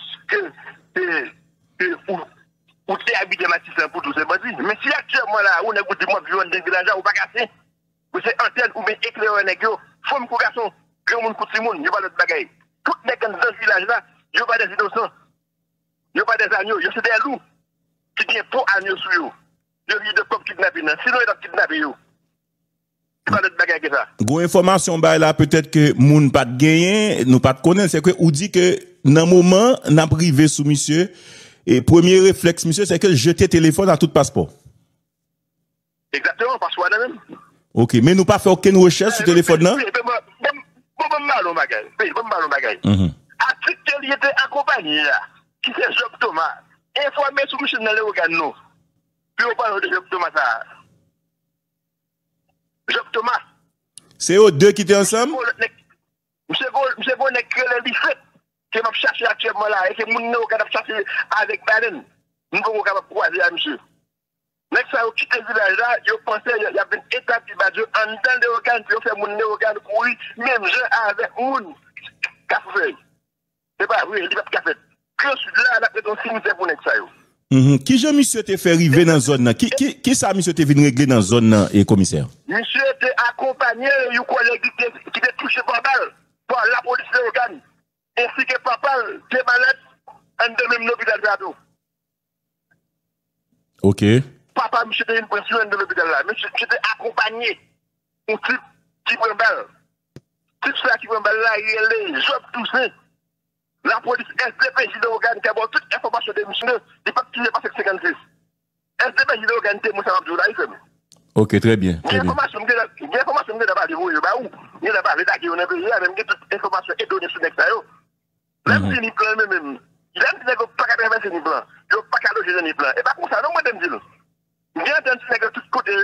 que ou tu es habité mathématicien pour tout se remonter. Mais si actuellement là, on a goûté moi, vivant dans le village, ou pas cassé, ou c'est antenne, ou bien éclaireur, nègre, femme pour garçon, grand monde pour tout le monde, il n'y a pas d'autre bagaille. Tout les gens dans ce village là, il n'y a pas des innocents. Il n'y a pas des agneaux, c'est des loups qui viennent pour agneaux sur eux. Il y a des cops kidnappés. Sinon, ils ont kidnappé eux. C'est pas de bagaille que ça. Gon information bah là peut-être que moun pas de gagner, nous pas de connaître, c'est que ou dit que dans moment n'a privé sous monsieur et premier réflexe monsieur c'est que jeter téléphone à tout passeport. Exactement, parce que même. OK, mais nous pas fait aucune recherche sur téléphone non? Article qui était accompagné là, qui c'est Job Thomas, informé sur monsieur dans les organes. Puis on parle de Job Thomas ça. Job Thomas. C'est eux deux qui étaient ensemble? Monsieur Bon est créé les fait qui m'a cherché actuellement là et que mon nom qui a cherché avec Biden. Nous pouvons capable croiser à monsieur. Mais ça au quitter le village là, je pensais il y avait une étape qui va en dans les organes puis on fait mon organe courir même je avec mon café. C'est pas vrai, il va pas fait. Que là là peut-on signe pour nex ça yo. Qui je monsieur te fait arriver dans zone là? Qui ça monsieur te vinn régler dans zone là et commissaire? Monsieur était accompagné un collègue qui était touché par balle par la police de l'organe. Ainsi que papa qui est malade en de même l'hôpital de OK. Papa monsieur était une pression de l'hôpital là. Monsieur était accompagné un type qui prend balle. Type ça qui prend balle là, il est job touché. La police SDPJ de l'organe qui a toute information de monsieur, il pas qu'il n'est pas 56. SDPJ de l'organe, c'est Moussa Abdoula, il fait. OK, très bien. Il y a information que d'abord de vous, il y a d'abord l'état qui est pays, même toute information est donnée sur l'extérieur. Même si il plan même, il a dit que pas qu'à traverser ni plan, il pas qu'à loger ni plan. Et pas comme ça, non, moi, je me dis, il y a des gens qui tout côté,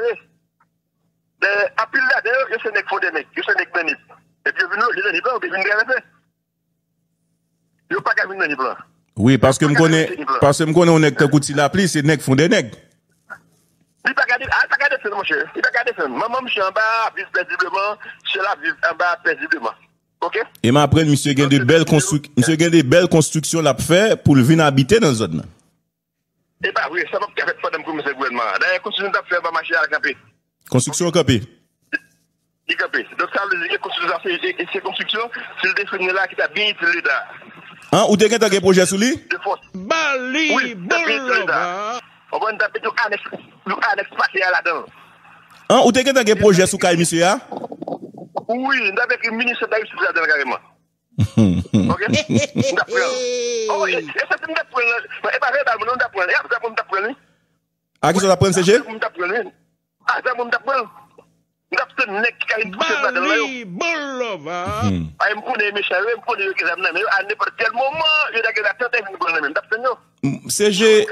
à pile là, d'ailleurs, il y a des gens qui font des mecs, il y a des gens qui bénissent. Et puis, il y a des gens qui viennent traverser. Il n'y a pas qu'à venir ni plan. Oui, parce que je connais on est que coup de la pluie, c'est nèg font des nèg. Il n'y a pas qu'à dire, descendre, mon cher. Il n'a qu'à descendre. Maman, je suis en bas, vivre paisiblement. Je la vivre en bas paisiblement. OK? Et m'apprendre, monsieur, gagne de belles constructions là fait pour venir habiter dans la zone. Eh bien, oui, ça va faire pas de commissaire gouvernement. D'ailleurs, construction d'affaires va marcher à la campé. Construction au campé. Donc, ça veut dire que ces constructions, c'est le défini là qui t'a bien utilisé là. Hein, ou t'es un projet sous lui? Bali, oui, on va taper tout annexe spatial là-dedans. Hein, ou t'es un projet sous Kaye, monsieur? Oui, nous avons le ministre de la Justice là-dedans carrément. Ok? Oh, et ça, c'est une apprendre. Et pas vrai, nous apprendre. Et après, nous apprendre. Ah, qui sont apprendre, CG? Nous apprendre. Ah, ça, nous apprendre. Nous apprendre, nec, qui a une poussée là-dedans. Ah, je me connais, mes chers, je me connais, que j'aime, mais à n'importe quel moment, je vais la tête et je me connais même. D'apprendre. CG.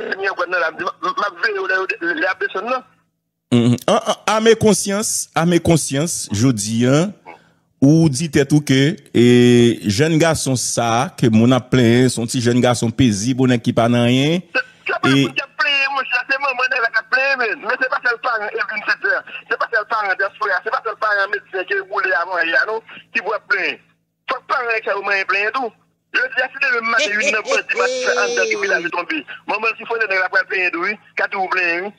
À mes consciences, je dis, ou dit tout que, et jeune garçon ça, que mon a plein, son petit jeune garçon paisible, qui pas rien. Et, mais c'est pas seul parent Evelyne Setter, c'est pas seul parent Desfoya, c'est pas seul parent médecin qui roulé avant hier, non, qui voit plein. Faut pas parler que vous plein tout. Je dis, si le matin, une fois, dimanche, en tant que village tombé. Maman, s'il faut donner la plein d'eau, quand vous plein.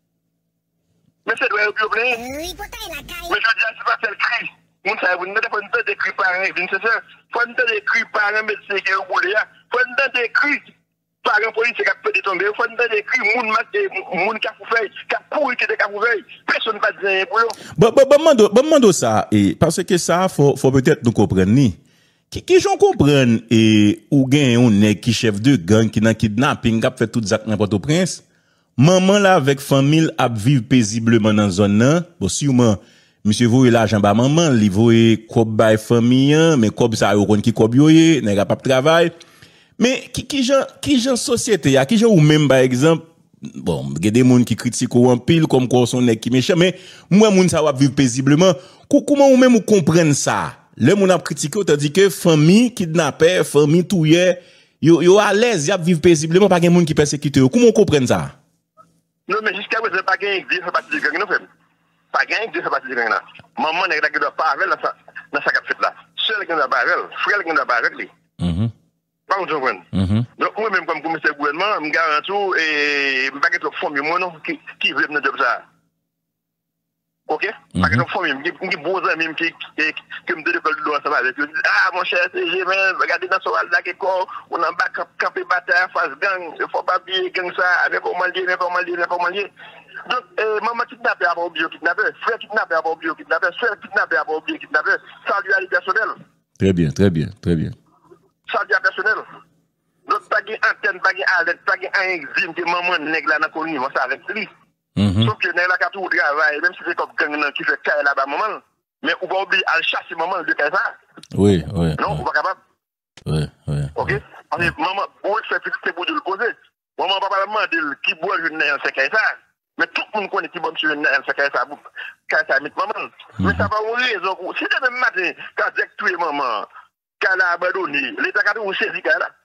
Mais c'est doit être plein. Mais je dis, c'est pas seul cri. Vous savez, vous n'avez pas de cri par Evelyne Setter. Faut de cri par un médecin qui roulé. Faut de cri. Par un policier qui a peut tomber, il faut des cris, moun qui a fait, qui a pourri, qui a fait, personne ne va dire pour eux. Bon, ça, et parce que ça, faut peut-être nous comprendre, ni. Qui j'en comprenne, et, ou gen un nèg qui chef de gang, qui n'a kidnapping, qui a fait tout ça dans Port-au-Prince, maman là, avec famille, a vivre paisiblement dans la zone là, bon, sûrement, monsieur voye l'argent ba maman, li voye kob bay famille, mais kob ça, yon kon ki kob yoye, nèg a pas travail. Mais qui genre société ya, qui genre ou même par exemple, bon, il y a des gens qui critiquent ou en pile comme quoi son nèg qui méchant, mais moi moun ça va vivre paisiblement. Comment ou même ou comprendre ça? Le moun a critiqué, on dit que famille kidnappé, famille touye, yo à l'aise, y a vivre paisiblement, pas gen moun qui persécute. Comment on comprend ça? Non, mais jusqu'à présent, pas gen qui fait partie du gang, non, pas gen qui fait partie du gang là. Maman n'est pas parler dans sa cap fait là. Seul qui n'a pas parler, frère qui n'a pas parler. Pas vous comprendre. Donc moi-même comme commissaire gouvernement, me garantis et me pas que famille moi non qui veut me job ça. OK? Pas que famille qui beaux amis qui me de l'école de droit ça va avec ah mon cher j'ai regardez dans Soal là quelque on en bas camper bataille face gang, il faut pas oublier gang ça avec comment dire. Donc maman kidnappé a pas oublié kidnappé, frère kidnappé a pas oublié kidnappé, soeur kidnappé a pas oublié kidnappé, ça lui a personnel. Très bien. Ça vient personnel. Donc, pas de antenne, pas de alerte, pas de enzyme que maman nèg là dans commune, ça avec lui. Sauf que nèg là qui tout travail, même si c'est comme gang qui fait caille là-bas maman, mais on va oublier à chasser maman de caille ça. Oui. Non, on va capable. Oui. OK? Parce que maman, où fait fixer pour le poser. Maman papa demander qui boit une nèg c'est caille ça. Mais tout le monde connaît qui boit sur une nèg c'est caille ça. Caille ça mit maman. Mais ça va une raison. Si c'est même matin quand tuer maman qu'elle a abandonné, l'État a tout saisi qu'elle a.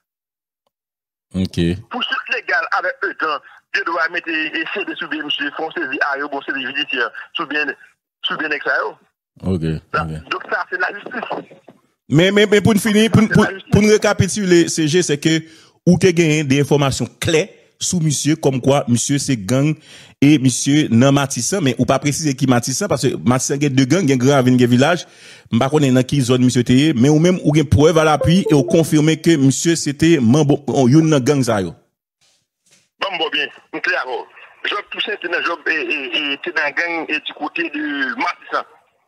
OK. Pour ce légal avec eux, je dois mettre essayer de soulever monsieur, font saisir à eux, bon saisir judiciaire, sous bien extraire. OK. Donc ça, c'est la justice. Mais pour finir, pour récapituler, CG, c'est que, ou te gagné des informations claires sous monsieur, comme quoi, monsieur c'est gang, et monsieur non Matissan, mais ou pas préciser qui Matissan, parce que Matissan a deux gangs, il y a grand ravine, il y a village, m'pa connaît dans qui zone monsieur teye, mais ou même, ou gen preuve à l'appui, et ou confirmer que monsieur c'était membre, yon nan gang sa yo. Bon, bien, clair, Job Toussaint, c'est un job, et c'est un gang, et du côté du Matissan.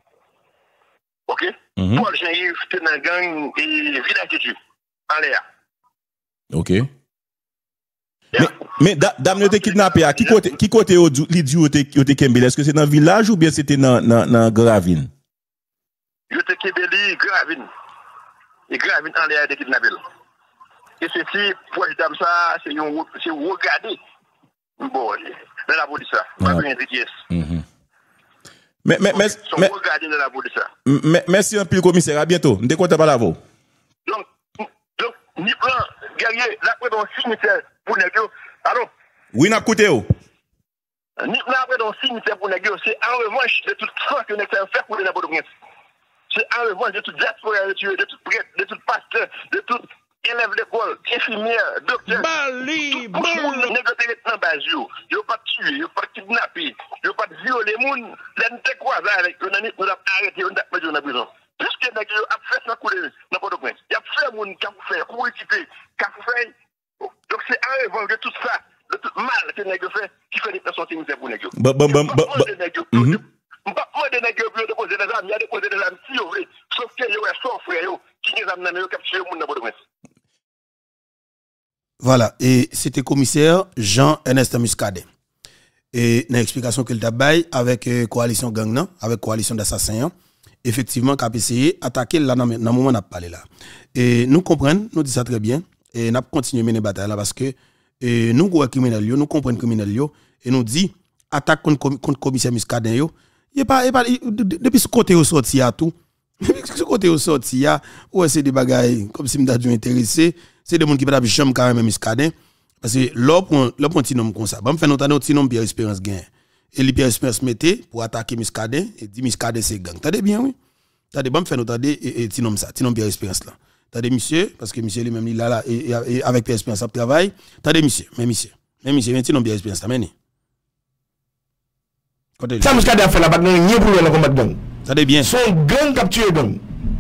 OK? Paul Jean-Yves, c'est un gang, et village de Dieu, en l'air. OK. Mais dame ne te kidnappé à qui côté li di ou te kembele? Est-ce que c'est dans village ou bien c'était dans Gravine? Yo te kembele Gravine. Et Gravine en l'air de kidnappé. Et ceci pour dame ça c'est regarder. Bon, dans la police ça. Pas bien dit Mais regarder dans la police ça. Merci un peu commissaire, à bientôt. M'te content par la vous. Donc ni plan guerrier la près d'un cimetière pour nèg yo. Allô? Oui, n'a écouté. Ni après donc cimetière pour négocier en revanche de tout sang que nous avons fait pour les Port-au-Prince. C'est en revanche de toute diaspora, de tout prêtre, de tout pasteur, de tout élève d'école, infirmière, docteur. Bali, tout le monde négocier dans base yo. Yo pas tuer, yo pas kidnapper, yo pas violer moun, l'en te croiser avec nous nous arrêter, on t'a mis dans prison. Puisque nèg yo a fait ça couler dans Port-au-Prince. Y a fait moun qui a fait pour équiper, qui a fait. Donc c'est en revanche de tout ça. De tout mal que nèg fait qui fait des personnes qui nous pour nèg. Pas de nèg de déposer des armes, il y a déposer des armes si vrai. Sauf que yo est son frère yo qui les amène yo capturer moun dans Port-au-Prince. Voilà, et c'était commissaire Jean-Ernest Muscadet. Et dans l'explication qu'il t'a bail avec coalition gang avec coalition d'assassins, effectivement qu'a essayé attaquer là dans le moment n'a parlé là. Et nous comprenons, nous disons ça très bien et n'a continué mener bataille là parce que nous gros criminels nous comprenons criminels et nous dit attaque contre commissaire Muscadet yo, il pas depuis ce côté au sorti à tout. Depuis ce côté au sorti à ouais c'est des bagailles comme si m'ta dû intéressé, c'est des monde qui pas jamais quand même Muscadet parce que l'autre petit nom comme ça. Bon fait noter notre nom Pierre Espérance gain. Et les Pierre Espérance mettait pour attaquer Muscadet et dit Muscadet c'est gang. T'as bien oui. T'as des bon fait noter et petit nom ça, petit nom Pierre Espérance là. T'as des monsieur parce que monsieur lui-même il là et avec Pierre Espérance ça travaille. T'as des monsieur, mais monsieur petit nom Pierre Espérance ça mène. Ça Muscadet a fait la bataille ni pour le combat gang. Ça dit bien. Son gang capturé gang.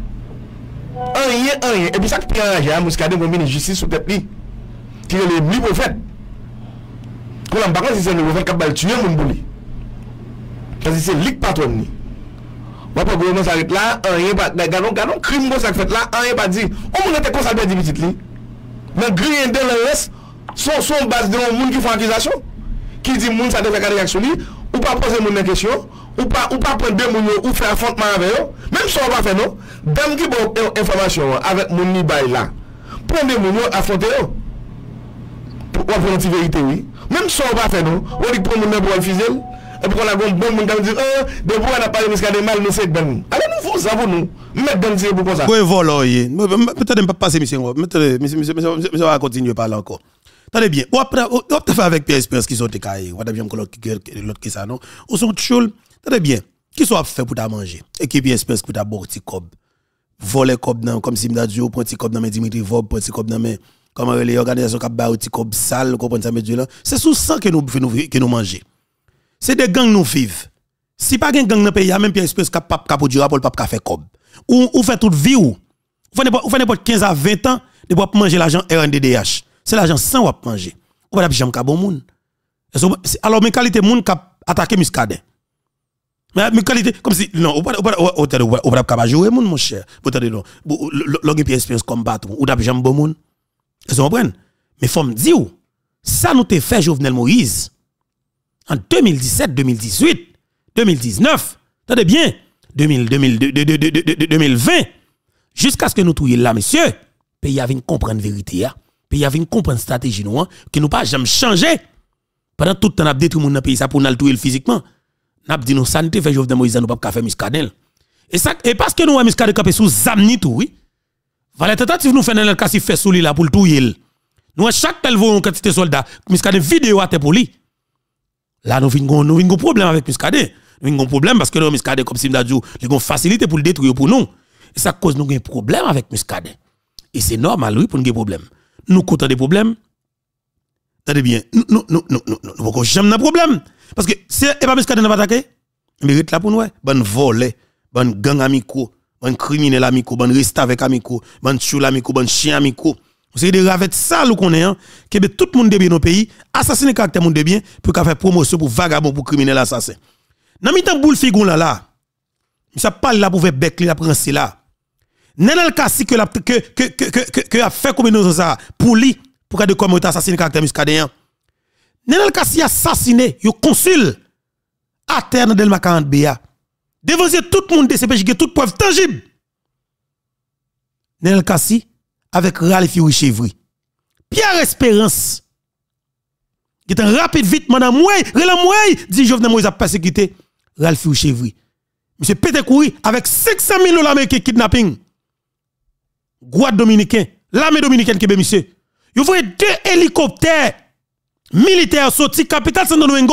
Un et puis ça qui a Muscadet comme ministre justice sous tête li. Qui est le prophète. Quand on parle si c'est le prophète qui va tuer mon bouli. Parce que c'est ligue patron ni. Moi pas gouvernement s'arrête là, rien pas galon crime bon ça fait là, rien pas dit. On mon était consacré dit petit li. Mais grien dans le reste son base de monde qui font accusation qui dit monde ça devait faire réaction li ou pas poser mon question ou pas prendre deux moun ou faire affrontement avec eux. Même si on va faire non, dame qui bon information avec mon ni bail là. Prendre moun affronter eux. Pour prendre une vérité oui. Même si on va faire non, on dit pour mon pour le fusil. Et puis on a bon monde qui dit de vous on a parlé Muscadet mal nous c'est ben. Allez nous faut ça pour nous. Mettre dans c'est pour ça. Oui voilà, peut-être pas passer monsieur va continuer parler encore. Attendez bien, ou après fait avec Pierre Espérance qui sont te caillé, ou bien l'autre qui ça non, ou sont choul. Attendez bien, qui soit fait pour ta manger et qui Pierre Espérance pour ta boire petit cob. Voler cob dans comme si m'da dit ou prend petit cob dans mes Dimitri Vob, prend petit cob dans mes comment les organisations qui ba petit cob sale, comprendre ça me dit là. C'est sous ça que nous manger. C'est des gangs nous vivent. Si pas gen gang dans pays, même Pierre Espérance capable du rapport pas faire cob. Ou fait toute vie ou fait n'importe 15 à 20 ans de pour manger l'argent RNDDH. C'est l'argent sans ou manger. Ou pas jamais ka bon moun. Alors mes qualités moun cap attaquer Muscadet. Mais mes qualités comme si non ou pas capable jouer moun mon cher. Peut-être non. Logi Pierre Espérance combattre ou d'ab jamais bon moun. Vous comprenez? Mais faut me dire ça nous te fait Jovenel Moïse en 2017, 2018, 2019. Attendez bien. 2020 jusqu'à ce que nous trouvions là monsieur, pays a vinn comprendre vérité a. Pays a vinn comprendre stratégie nous que nous pas jamais changer. Pendant tout le temps n'a détruit mon pays ça pour nous tuer physiquement. N'a dit nous santé fait Jovenel Moïse nous pas faire Muscadet. Et ça et parce que nous a Muscadet capé sous zamni tout oui. Voilà tentative nous fait dans le cas si fait sous lui là pour le tuer. Nous chaque tel voyons quantité soldats Muscadet vidéo à pour lui. Là nous vinn problème avec Muscadet. Nous avons un problème parce que nous Muscadet comme si nous avons une facilité pour le détruire pour nous. Et ça cause nous un problème avec Muscadet. Et c'est normal oui pour nous un problème. Nous comptons des problèmes. Attendez bien, nous n'avons jamais de problème. Parce que si pas Muscadet n'a pas attaqué, mérite là pour nous. Bon voler, bon gang amico, bon criminel amico, bon reste avec amico, bon choul amico, bon chien amico. C'est des ravettes sales qu'on est, que tout le monde de bien dans le pays, assassiner caractère monde de bien pour faire promotion pour vagabond, pour criminel assassin. Dans le temps boule figon là, ça parle là pour faire bec la prince là. Dans le cas si que a fait comme ça pour lui pour que de comment assassiner caractère Muscadet. Dans le cas si assassiné, yo consul à terre dans Delma 40 BA. Devant tout le monde de CPJ qui toute preuve tangible. Dans le cas si avec Ralph Chevry. Pierre Espérance. Qui est un rapide vite, madame Mouay, dit Jovenel Moïse a persécuté Ralph Chevry. Monsieur Pété Kouri avec 500 000 $ américains kidnapping. Guade dominicain, l'armée dominicaine qui est monsieur. Vous voyez 2 hélicoptères militaires sortis capitale Santo Domingo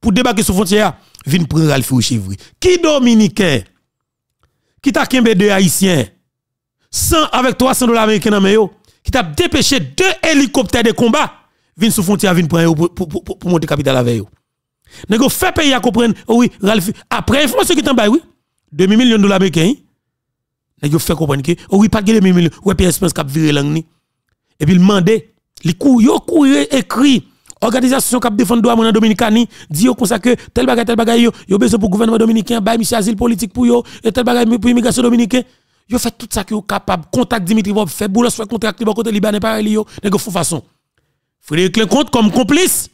pour débarquer sur frontière, vinn prendre Ralph Chivry. Qui dominicain qui t'a kembe de haïtien 100 avec $300 américains dans main qui t'a dépêché 2 hélicoptères de combat vinn sur frontière vinn prendre pour monter capitale avec yo. Nego fait pays à comprendre oui Ralph après information qui t'en bas oui 2 millions de dollars américains. Nego fait comprendre que oui pas de 2 millions ouais PS pense cap virer lang ni. Et puis il mandé li courir écrit organisation qui défend droit en Dominicani dit comme ça que tel bagay yo besoin pour gouvernement dominicain bail monsieur asile politique pour yo et tel bagay pour immigration dominicain yo fait tout ça que yo capable contact Dimitri Bob fait boulot fait contract bon côté libanais pareil yo nèg font façon Frédéric Leconte comme complice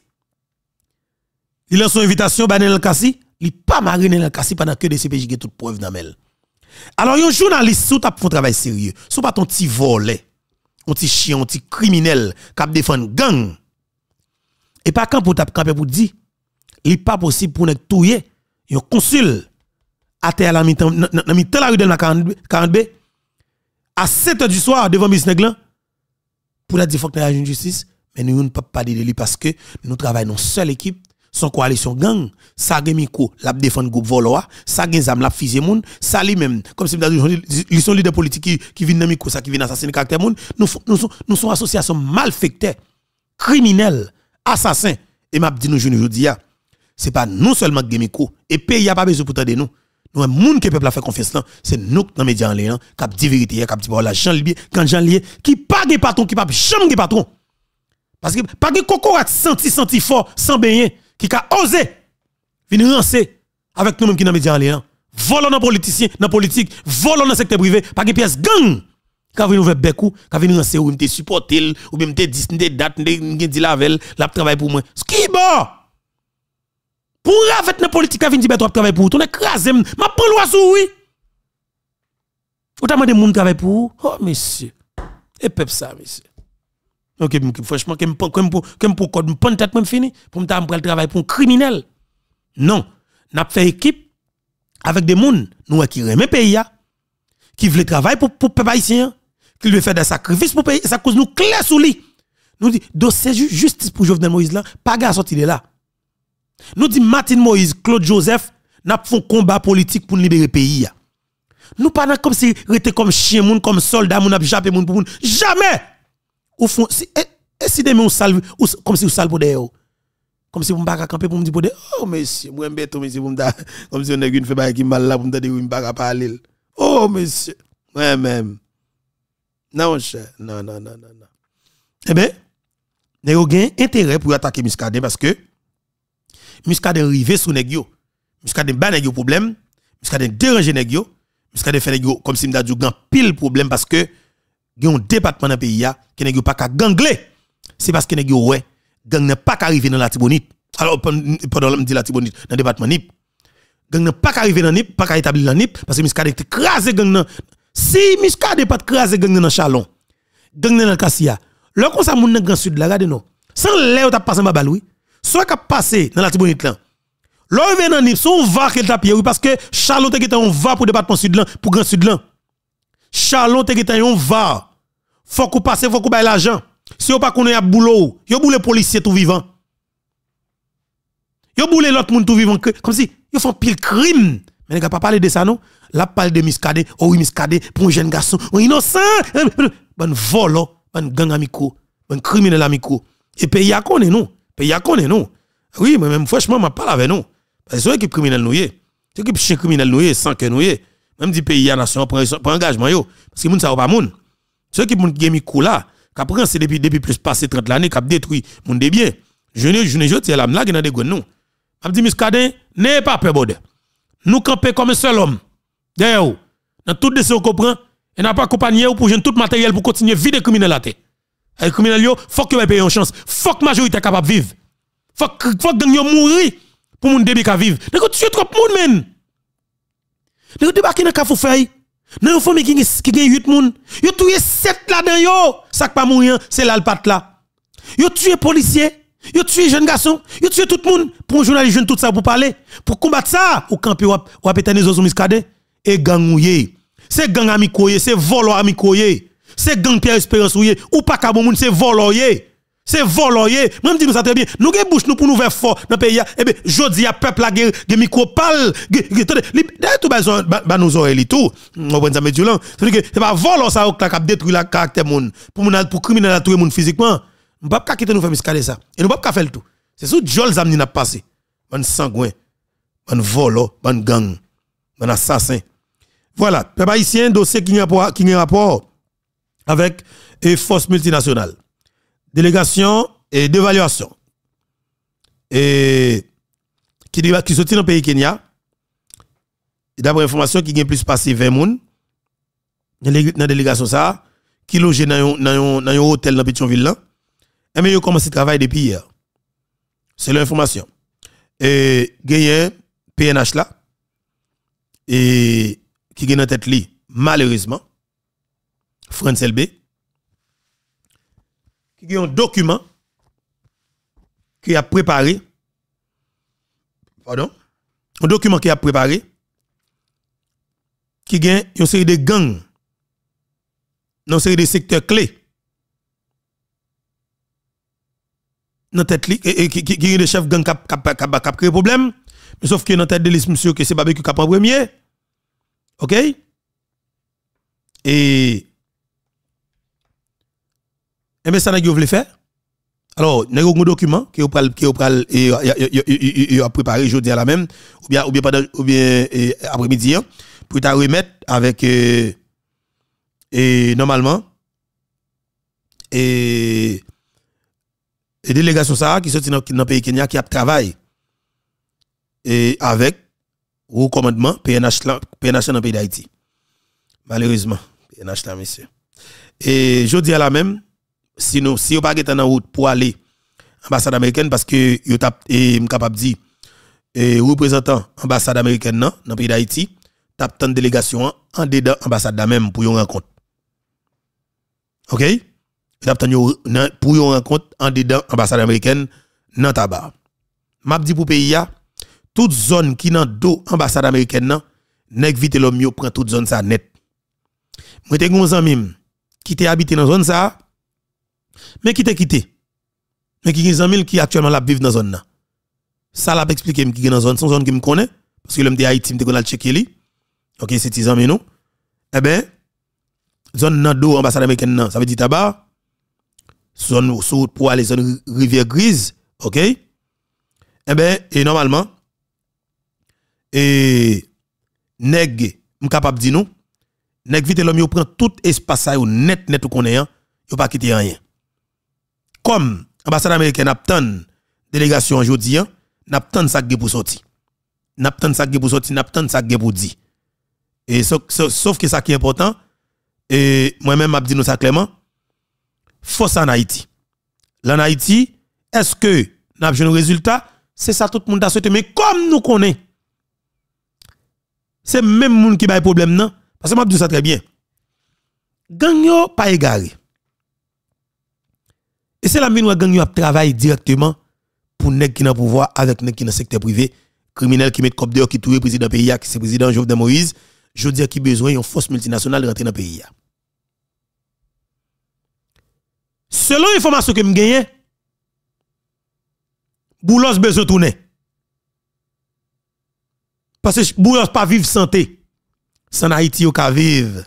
il lance son invitation Banel Kassi il pas mariner le Kassi pendant que des CPJ get toute preuve dans mel alors un journaliste sous t'a font travail sérieux sous pas ton petit volé un petit chien un petit criminel qui défend gang. Et pas quand pour taper camper pour dire il n'est pas possible pour nous touyer un consul à terre la mi-temps la rue de la 40B à 7h du soir devant Miss Neglan pour la dire faut que nous une justice mais nous ne pouvons pas dire de lui parce que nous travaillons dans une seule équipe son coalition gang ça gen micro la défendre groupe voloa ça gen zam la fusée moun ça lui même comme si ils sont leaders politiques qui viennent dans micro ça qui viennent assassiner caractère moun nous sont association malfecteurs criminels assassin et m'a dit nous aujourd'hui c'est pas nous seulement qui micro et pays a pas besoin pourtant de nous un monde que peuple a fait confiance là c'est nous dans médias en ligne qui dit vérité qui dit voilà Jean Lié quand Jean Lié qui pas de patron qui pas jamais de patron parce que pas de coco senti fort sans baigner qui a osé venir rancer avec nous même qui dans médias en ligne volant dans politicien dans politique volant dans secteur privé pas de pièce gang quand vous nous bekou quand vous rancer ou me supporter ou même te dit des dates dit lavel la travail pour moi ce qui bon pour avec dans politique quand vinn dit toi travail pour on écraser m'a prend l'oiseau oui ou t'a demandé moun travail pour oh monsieur et peuple ça monsieur OK franchement comme pour code me prendre tête même fini pour me travail pour un criminel non n'a fait équipe avec des moun nous qui remet pays qui veut travailler pour peuple haïtien qui veut faire des sacrifices pour payer ça cause nous clair sous lui nous dit dossier justice pour Jovenel Moïse là pas gars sorti de là nous dit Martin Moïse Claude Joseph n'a fait un combat politique pour libérer pays nous pas comme si rester comme chien moun comme soldat moun a jappé moun pour moun jamais ou font si des moun salve comme si ou salve pour derrière comme si vous m'pas camper pour me dire pour oh monsieur moi bête monsieur pour me comme si on a une fait bail qui mal là pour me dire m'pas parler oh monsieur ouais même non cher non eh ben nèg yo gen intérêt pour attaquer Muscadet parce que Muscadet rivé sous nèg yo Muscadet ba nèg yo problème Muscadet déranger nèg yo Muscadet fait nèg yo comme si m'da du grand pile problème parce que gen un département dans pays a que nèg yo pas ka gangler c'est parce que nèg yo ouais gang n'est pas arrivé dans la Tibonite alors pendant me dit la Tibonite dans département Nip gang n'est pas arrivé dans Nip pas établi dans Nip parce que Muscadet écrasé gang nan si Muscadet pas écrasé gang dans Chalon gang dans Cassia là comme ça moun dans grand sud là regardez non sans l'air t'a passé ma balle oui soit qu'a passé dans la Tibonite là là vient dans Nip son va qu'elle t'a pied oui parce que Chalon t'es on va pour département sud là pour grand sud là Chalon t'es on va faut qu'on passe faut qu'on bail l'argent si vous pas connaît à boulot, yo boule policier tout vivant. Yo boule l'autre monde tout vivant comme si yo font pile crime. Mais n'a pas parler de ça non. La parle de Muscadet, oh oui Muscadet pour un jeune garçon, oh innocent. Bon volo, bon gang amico, bon criminel amico. Et pays a connaît nous. Pays a connaît nous. Oui, mais même franchement m'a parle avec nous. Parce que c'est équipe criminel nous yé. C'est équipe chien criminel nous yé sans que nous yé. Même dit pays a nation prend engagement yo parce que moun ça pas moun. C'est équipe moun qui micro là. Qu'après c'est depuis plus passé 30 l'année qu'a détruit mon des biens je tiens la blague dans des gonnes nous a dit Muscadet n'est pas peur bode nous camper comme un seul homme derrière dans toutes des qu'on comprend et n'a pas accompagné pour jeune tout matériel pour continuer vider criminel la tête les criminels yo faut que payer une chance faut que majorité capable vivre faut gang yo mourir pour mon débit ka vivre donc tu es trop monde men ne débarquer dans Kafou Fay non, il faut qui gagne 8 moun. Yo tué 7 là-dedans yo. Ça pas mourir, c'est là le pat là. Yo tué policier, yo tué jeune garçon, yo tué tout le monde pour un journaliste jeune tout ça pour parler, pour combattre ça ou camper ou pétaner zo Muscadet et gang ouye. C'est gang amikoye, c'est volo amikoye. C'est gang Pierre Espérance ouye ou pas ka bon moun c'est volo yé. C'est voloyer. Moi, je dis nous ça très bien. Nous avons bouche nous pour nous faire fort dans le pays. Eh bien, jodi a peuple la guerre, micro parle. D'ailleurs, tout bah nous oreilles tout. On prend ça médiulant. C'est-à-dire que c'est pas voler ça qui a détruit le caractère monde. Pour criminel tout le monde physiquement. Nous pas quitter nous faire miscaler ça. Et nous pas faire le tout. C'est sous Jol Zamni n'a passé. Ban sangouin, ban volo, ban gang, ban assassin. Voilà. Peuple haïtien, dossier qui a rapport avec les forces multinationales. Délégation et d'évaluation et qui sorti dans le pays Kenya. D'après information qui gagne plus passé 20 moun dans la délégation ça qui loge dans un hôtel dans Pétionville là. Et mais yo commencé à travailler depuis hier. C'est l'information. Et gagne PNH là et qui gagne en tête li malheureusement France LB qui a un document qui a préparé, pardon, un document qui a préparé, qui a une série de gangs, une série de secteurs clés, dans tête et qui a des chefs gangs qui a créé problème, mais sauf que dans tête de liste, monsieur, que c'est Barbecue qui a pris premier, ok? Et mais ça n'a pas voulu faire. Alors, il y a un document qui a préparé aujourd'hui à la même, ou bien après-midi, pour te remettre avec normalement et délégation ça qui sorti dans le pays Kenya qui a travaillé et avec au commandement PNH dans le pays d'Haïti. Malheureusement, PNH là, monsieur. Et jeudi à la même, si vous pas été en route pour aller à l'ambassade américaine, parce que vous êtes capable de dire, représentant l'ambassade américaine dans le pays d'Haïti, vous avez une délégation en dedans l'ambassade même pour une rencontre. Ok? Vous avez pour une rencontre en dedans l'ambassade américaine dans tabac. M'a dit pour pays, toute zone qui dans dos ambassade américaine, nèg vite l'homme yo prend toute zone ça net. Moi te gon zanmim qui te habité dans zone ça, mais qui te quitté. Mais qui zanmil qui actuellement la vivre dans zone là. Ça l'a expliqué qui dans zone, son zone qui me connaît parce que l'homme de Haïti me connait checker li. OK, c'est tes amis nous. Eh ben zone nan do ambassade américaine nan, ça veut dire tabac. Zone sous pour aller zone rivière grise, OK? Eh ben et normalement et nèg m'capable di nous nèg vite l'homme yo prend tout espace ça net ou connaît yo pas quitter rien comme ambassade américaine n'attend délégation aujourd'hui n'attend ça pour sortir n'attend ça pour sortir n'attend ça pour dire et sauf que ça qui est important et moi même m'a dit nous ça clairement force en Haïti là en Haïti est-ce que n'a pas un résultat c'est ça tout le monde a souhaité mais comme nous connaît c'est même monde qui a problème non parce que m'a dit ça très bien gang yo pas égaré et c'est la mine gang yo a travaillé directement pour nèg qui dans pouvoir avec nèg qui dans secteur privé criminel qui met cop dehors qui touye président pays qui c'est président Jovenel Moïse je dis qui besoin une force multinationale rentrer dans pays selon information que me gagne Boulos besoin tourner parce que Boulos pas vivre santé sans Haïti au ka vivre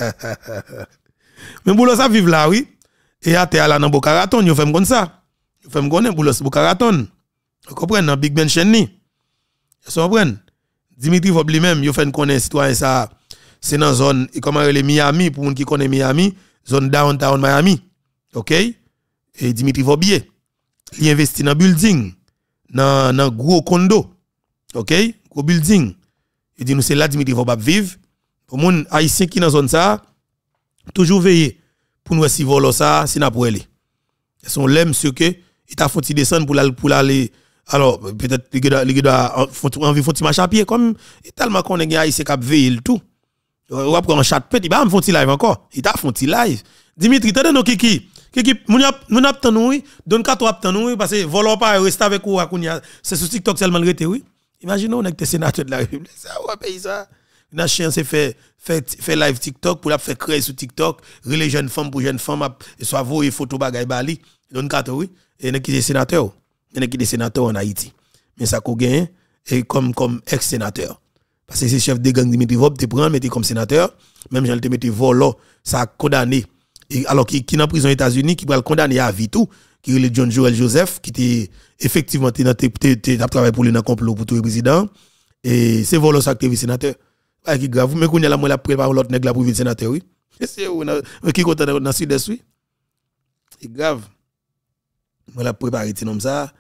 mais Boulos a vivre là oui et à terre là dans Bokaraton yo fait comme ça yo fait connait Boulos Bokaraton vous comprenez dans Big Ben Chenni vous comprenez Dimitri Vob lui-même yo fait connait citoyen ça c'est dans zone et comment les Miami pour monde qui connaît Miami zone downtown Miami OK et Dimitri Vobier il investit dans building dans gros condo OK gros building il dit nous c'est là Dimitri Vob vivre pour moun haïtien qui dans zone ça toujours veiller pour nous si volo ça si n'a pour aller son l'aime ce que il t'a font descendre pour aller alors peut-être il doit envie font marcher à pied comme tellement qu'on est haïtien qui veiller le tout on va prendre un chat petit bah me font live encore il t'a font live Dimitri t'as nos kiki moun ap tan nou oui donne 4 ap tan nou oui parce que volo pas rester avec ou akounya c'est sur TikTok seulement rete oui imagine on est sénateur de la République ça ouais pays ça N'a chien c'est fait live TikTok pour la faire créer sur TikTok, les jeunes femmes pour jeunes femmes soit voyer photo bagay bali. Donc oui, et qui des sénateurs. Il y a qui des sénateurs en Haïti. Mais ça qu'on gagne et comme ex-sénateur. Parce que c'est chef de gang Dimitri Vob te prend mettez comme sénateur, même Jean te mettez volo, ça a condamné. Et alors qui dans prison aux États-Unis qui va le condamner à vie tout, qui est le John Joel Joseph qui était effectivement t'as travaillé pour lui dans complot pour tout le président et c'est volo ça que sénateur. Pas qui grave mais qu'on y a la moi la préparer l'autre nèg là pour vivre sénateur oui. C'est qui content dans sud-est oui. C'est grave. Moi la préparer comme ça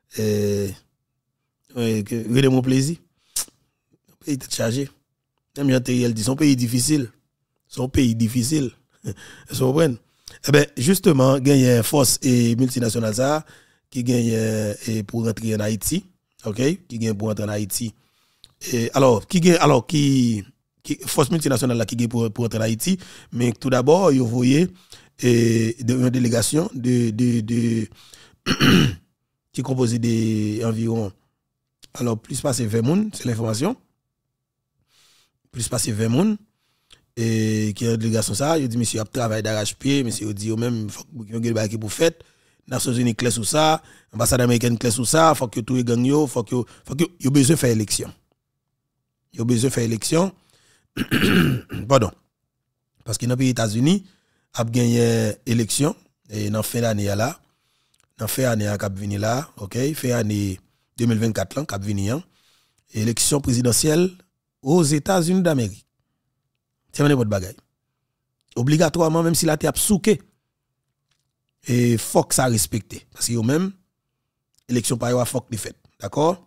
que mon plaisir. Pays est chargé. Même Jean-Teriel dit son pays difficile. Son pays difficile. Vous comprenez? Eh bien, justement, il y a une force multinationale ça, qui gagne pour rentrer en Haïti. OK? Qui gagne pour rentrer en Haïti. Et alors, qui force multinationale là qui gagne pour rentrer en Haïti. Mais tout d'abord, vous voyez une délégation de qui est composée d'environ, alors plus passé 20 moun, c'est l'information. Plus passé 20 moun. Et qui est une délégation ça, il dit monsieur a travaillé d'arrache-pied, monsieur il dit même faut que vous avez pour fête, Nations Unies clair sur ça, ambassade américaine clair sur ça, faut que tout les gang yo, faut que yo besoin faire élection. Yo besoin faire élection. Pardon. Parce que dans les États-Unis a gagné élection et dans fin d'année là, dans fin d'année qui venir là, OK, fin d'année 2024 là qui venir élection présidentielle aux États-Unis d'Amérique. C'est votre bagaille. Obligatoirement, même si la tête souké, et faut que ça respecte. Parce que yo même, élection par yo faut que les fait. D'accord?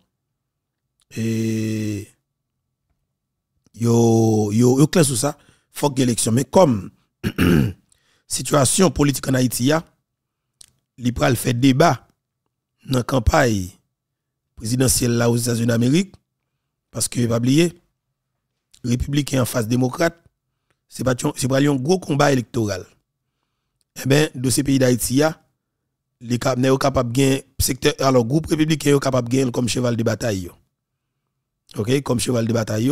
Et yo clair sur ça, faut que l'élection. Mais comme situation politique en Haïti, li pral fait débat dans la campagne présidentielle là aux États-Unis d'Amérique, parce que, pas oublier, républicain en face démocrate, c'est pas un gros combat électoral. Eh bien, de ces pays d'Haïti, les capables de gagner secteur, alors groupe républicain est capable de gagner comme cheval de bataille. OK, comme cheval de bataille.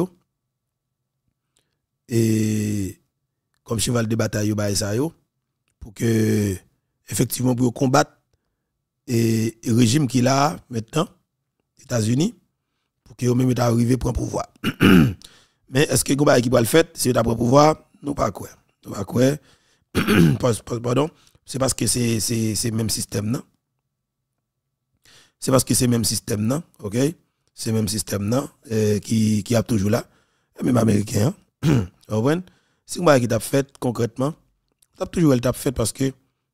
Et comme cheval de bataille pour que effectivement pour combattre et régime qu'il a maintenant États-Unis pour que même arrivé prendre pouvoir. Mais est-ce que combat qui va le faire c'est d'après pouvoir nous pas quoi. Nous pas quoi. Pardon, c'est parce que c'est même système non. C'est parce que c'est même système non, OK? C'est même système non qui a toujours là. Même américain. Vous voyez? Si combat qui t'a fait concrètement, t'a toujours elle t'a fait parce que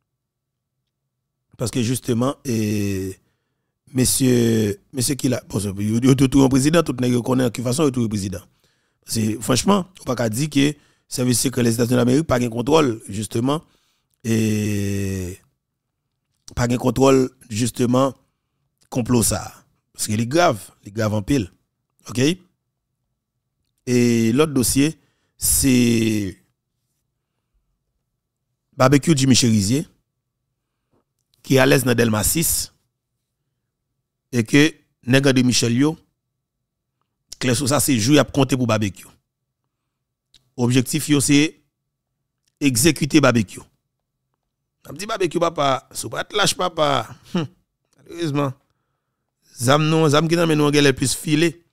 justement monsieur qui l'a bon tout un président tout nèg connaît qui façon tout président. C'est franchement, on pas dire que service secret des États-Unis d'Amérique pas de contrôle justement et pas de contrôle justement complot ça parce qu'il est grave en pile. OK? Et l'autre dossier c'est barbecue Jimmy Cherizier qui est à l'aise dans Delma 6 et que nèg de Michel yo clair sur ça c'est jouer à compter pour barbecue. Objectif yo c'est exécuter barbecue. On dit barbecue papa, sou pas lâche papa. Sérieusement. Zam qui nan nou gèl plus filé.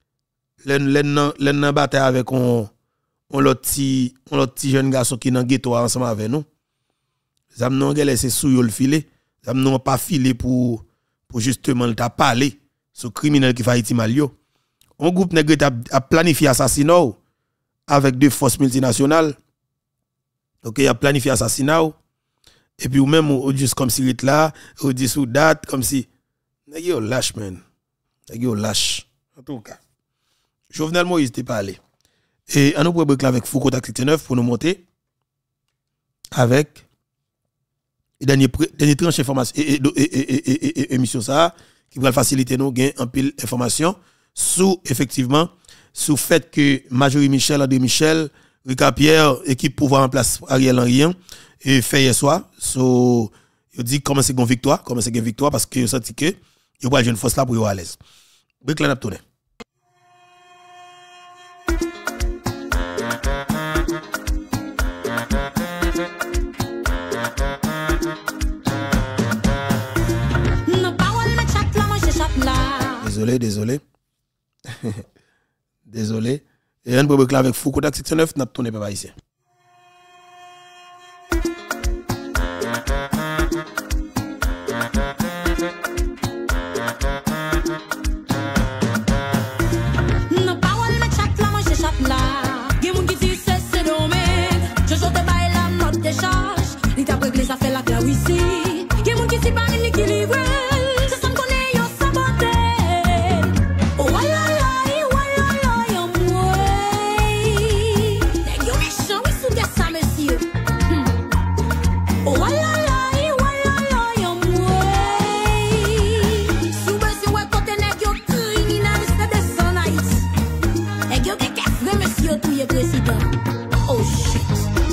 Len bataille avec on l'autre petit jeune garçon qui nan ghetto ensemble avec nous. Zam nou gèl c'est sou yo le filé. Zam nou pas filé pour justement t'a parler sur criminel qui fait Haïti mal yo. Un groupe nèg a planifié assassinat avec deux forces multinationales. OK, il a planifié assassinat et puis ou même ou juste comme si là, ou dit sous date comme si nèg yo lâche man. Nèg yo lâche. En tout cas, Jovenel Moïse t'est parlé. Et on nous pourrait break avec Foucault Tac 9 pour nous monter avec dernier tranche information et émission ça qui va faciliter nous gain en pile information sous effectivement sous fait que Majorie Michel, André Michel, Ricard Pierre, équipe pouvoir en place Ariel Henry et fait hier soir. So, il dit comment c'est une victoire, parce que senti que il va une force là pour y aller à l'aise. Brick là n'a tourné. Désolé. Désolé. Et un problème avec Foucault Tac section 9, n'a pas tourné pas ici. Ça fait la classe ici. Il y a des gens qui s'y parlent l'équilibre. C'est ça qu'on est, yo saboté. Oh, walala, yo moué. Yo méchant, oui, sous ça, monsieur. Oh, walala, yo moué. Soube, si ouais, côté nèg yo criminel, c'est des sans Haïti. Et yo, qu'est-ce que monsieur, tout y est président. Oh, shit.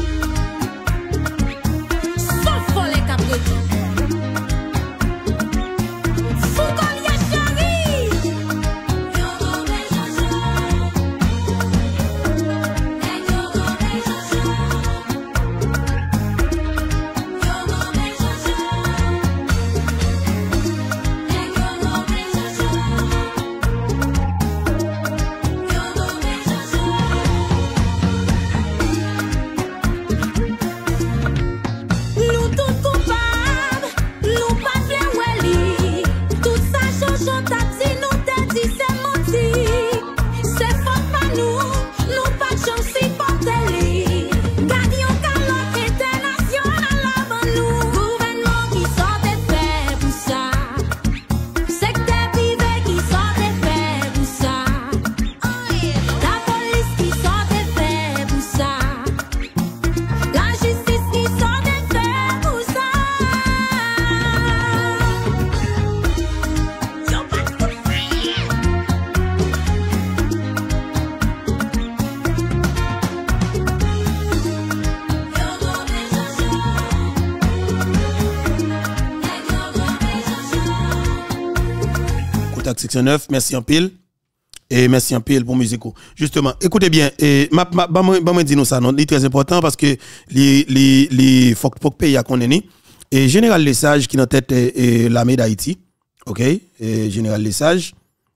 Section 9, merci en pile. Et merci en pile pour musique. Justement, écoutez bien, et moi dis nous ça, non, c'est très important parce que les faut que pays à connaître. Et Général Lesage qui est en tête l'armée d'Haïti, OK? Et Général Lesage,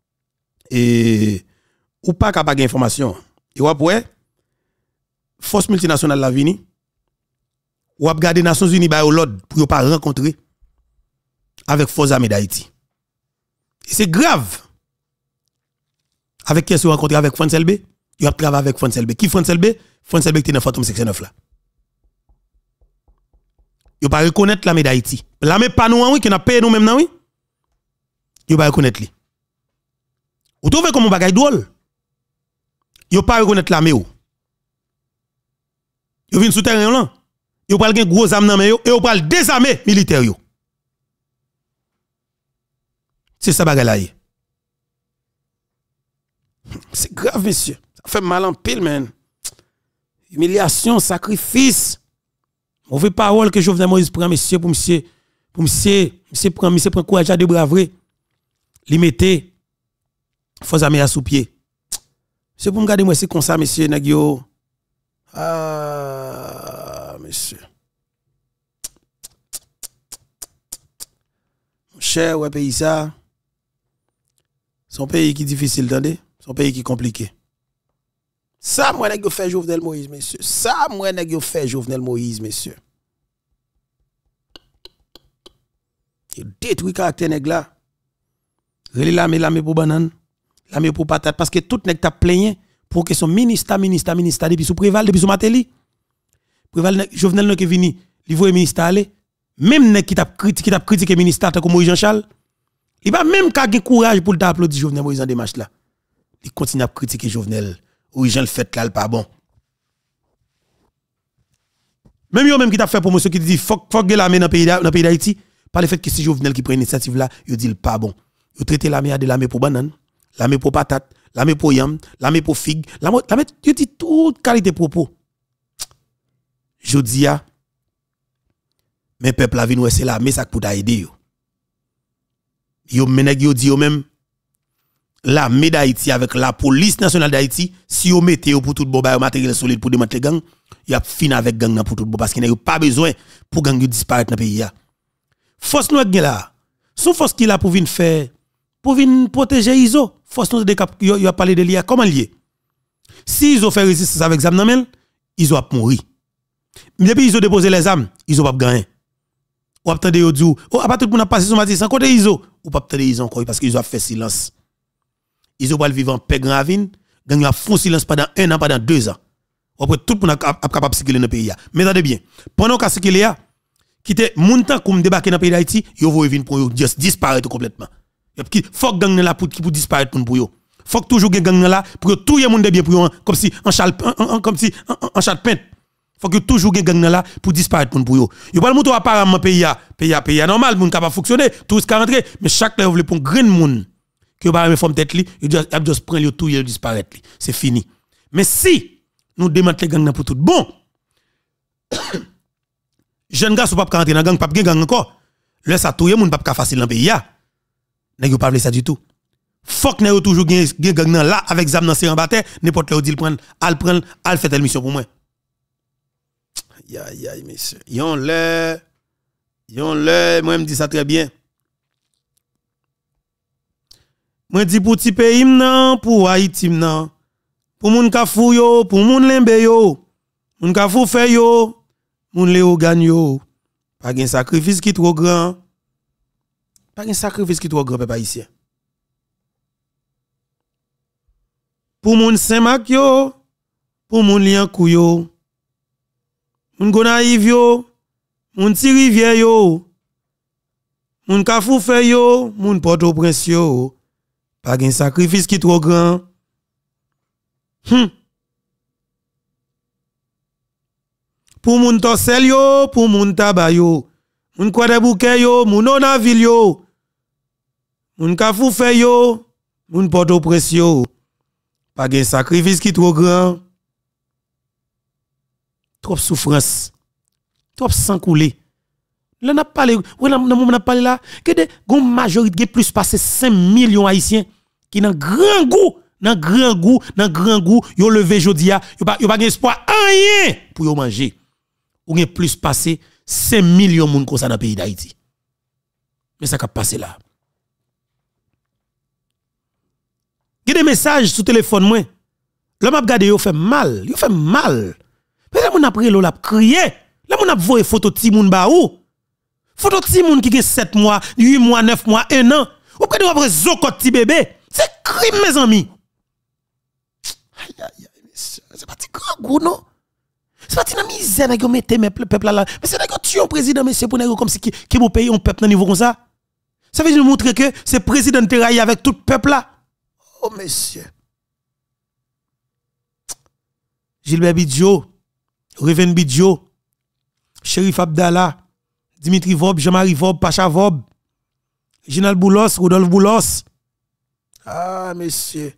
et ou pas capable d'information. Et après, force multinationale la vini, ou ap garder Nations Unies ba l'ordre pour pas rencontrer avec force armée d'Haïti. C'est grave. Avec qui est-ce que vous rencontrez avec France LB? Vous avez travaillé avec France LB. Qui France LB? France LB qui est dans Fantôme section 9 là. Vous pas reconnaître l'armée d'Haïti. L'armée pas nous oui qui n'a payé nous même oui. Vous pas reconnaître lui. Vous trouvez comme un bagage drôle? Vous pas reconnaître l'armée ou. Vous venez sous terrain là. Vous pas gen gros armes dans main et vous pas désarmer militaire yo. C'est ça bagay là. C'est grave, monsieur. Ça fait mal en pile, man. Humiliation, sacrifice. Mauvais parole que Jovenel Moïse prend, monsieur, pour monsieur prend courage à de braver. Li mette faut amis à sous pied. C'est pour me garder moi c'est comme ça, monsieur Nagio. Ah, monsieur. Mon cher, ouais, pays ça. Son pays qui est difficile, attendez? Son pays qui est compliqué. Ça, moi, nèg yo fait Jovenel Moïse, monsieur. Ça, moi, nèg yo fait Jovenel Moïse, monsieur. Il détruit caractère nèg là. Relé l'armée pour banane, l'armée pour patate, parce que tout nèg t'a plaigné pour que son ministre, depuis sous Préval, depuis sous Matéli. Préval, Jovenel n'a que vini, il voit ministre aller. Même nèg qui t'a critiqué ministre, comme Moïse Jean-Charles. Il va même qu'à avoir courage pour t'applaudir Jovenel Moïse en démarche là. Il continue à critiquer Jovenel. Oui, Jean le fait là, pas bon. Même yo même qui t'a fait promotion qui dit faut que l'armée dans le pays d'Haïti, par le fait que c'est Jovenel qui prend l'initiative là, il dit pas bon. Il traite l'armée de l'armée pour banane, l'armée pour patate, l'armée pour yam, l'armée pour figue, l'armée il dit toute qualité propos. Je dis à mes peuples la vie nous c'est l'armée ça pour t'aider yo. Yo menèg yo di yo même l'armée d'Haïti avec la police nationale d'Haïti si yo mette yo pour tout bon ba matériel solide pour démanteler gang y a fini avec gang pour tout bon parce qu'il n'y a pas besoin pour gang yo disparaître dans pays ya force nous gen là son force qui là pour venir faire pour venir protéger ISO. Force nous de cap, il a parlé de l'IA. Comment lié? Si ISO fait résistance avec Zamnamel, ISO a mouru. Mais depuis ISO déposé les armes, ISO pas gagner. Ou attendez yo dit, oh à partir de pour passer son matin sans côté ISO, ou pas attendre ISO encore parce qu'ils ont fait silence. ISO va vivre en paix grand ravine, gang a font silence pendant 1 an, pendant 2 ans. Après tout le monde est capable de circuler dans le pays. Mais attendez bien, pendant qu'on circuler qui était montant comme débarquer dans le pays d'Haïti, yo vont venir pour juste disparaître complètement. Faut que gang là pour disparaître pour yo. Faut que toujours gang là pour tout le monde bien pour comme si en chal comme si en chat peinte. Faut que toujours gang là pour disparaître pour yo. Yo pas le monto apparemment pays normal moun capable fonctionner, tout ce rentrer, mais chaque là veut pour grand monde que pas me forme tête li, il juste prendre tout il disparaître li. C'est fini. Mais si nous démanteler gang là pour tout bon. Jeune gars, pas rentrer dans gang, pas gang encore. Là, ça touye moun pas facile dans le pays. N'est pas ça du tout. Faut que nous toujours gang là avec zam dans en bataille, n'importe là où dit prendre, al fait telle mission pour moi. Aïe, messieurs. Yon le, moi me dit ça très bien. Moi dis pour ti pays nan, pour Haïti nan, pour moun kafou yo, pour moun lembe yo, moun kafou fe yo. Moun Léo gagne yo. Pas un sacrifice qui trop grand. Pas un sacrifice qui trop grand, peuple haïtien. Pour moun Saint-Marc yo, pour moun Liankou yo, moun Gonaïve yo, moun Ti-Rivière yo, moun Kafoufe yo, moun Port-au-Prince yo. Pas un sacrifice qui trop grand. Pour moun Torsel yo, pour moun Taba yo, moun Kwadebouke yo, moun Onaville yo, moun Kafoufe yo, moun Port-au-Prince yo. Pas gen sacrifice qui trop grand. Trop souffrance. Trop sang coulé. Là n'a parlé, on a parlé là que de gon majorité plus passé 5 millions haïtiens qui nan grand goût, yo levé jodia, yo pas espoir rien pour yo manger. Ou gen plus passé 5 millions moun comme ça dans le pays d'Haïti. Mais ça qui passé là. Il y a des messages sur téléphone moi. L'homme a regardé yo fait mal, Peut-être mon après l'on a crié. Là mon a voyé photo ti moun ba ou. Photo ti moun qui gen 7 mois, 8 mois, 9 mois, 1 an. Ou peut après zokot ti bébé. C'est crime mes amis. Aïe, c'est pas ti grand goût non. C'est pas une misère que vous mettez mes peuples là. Mais c'est que tu es un président, monsieur, pour comme si qui vous paye un peuple dans niveau comme ça. Ça veut dire montrer que c'est président terraille avec tout le peuple là. Oh, monsieur. Gilbert Bidjo, Reven Bidjo, Shérif Abdallah, Dimitri Vob, Jean-Marie Vob, Pacha Vob, Ginal Boulos, Rodolphe Boulos. Ah, monsieur.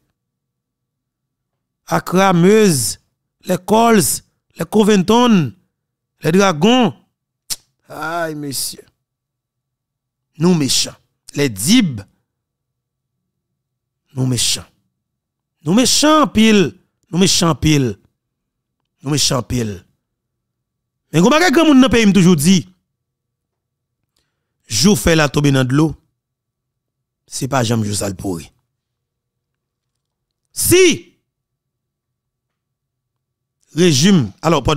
Accra, Meuse, les Cols. Les Coventon, les Dragons. Aïe, monsieur. Nous méchants. Les Dib. Nous méchants. Nous méchants pile. Nous méchants pile. Nous méchants pile. Mais comment quelqu'un moun nan pays toujours dit, jou fait la tomber dans de l'eau, c'est pas jamais jou sale pourri. Si régime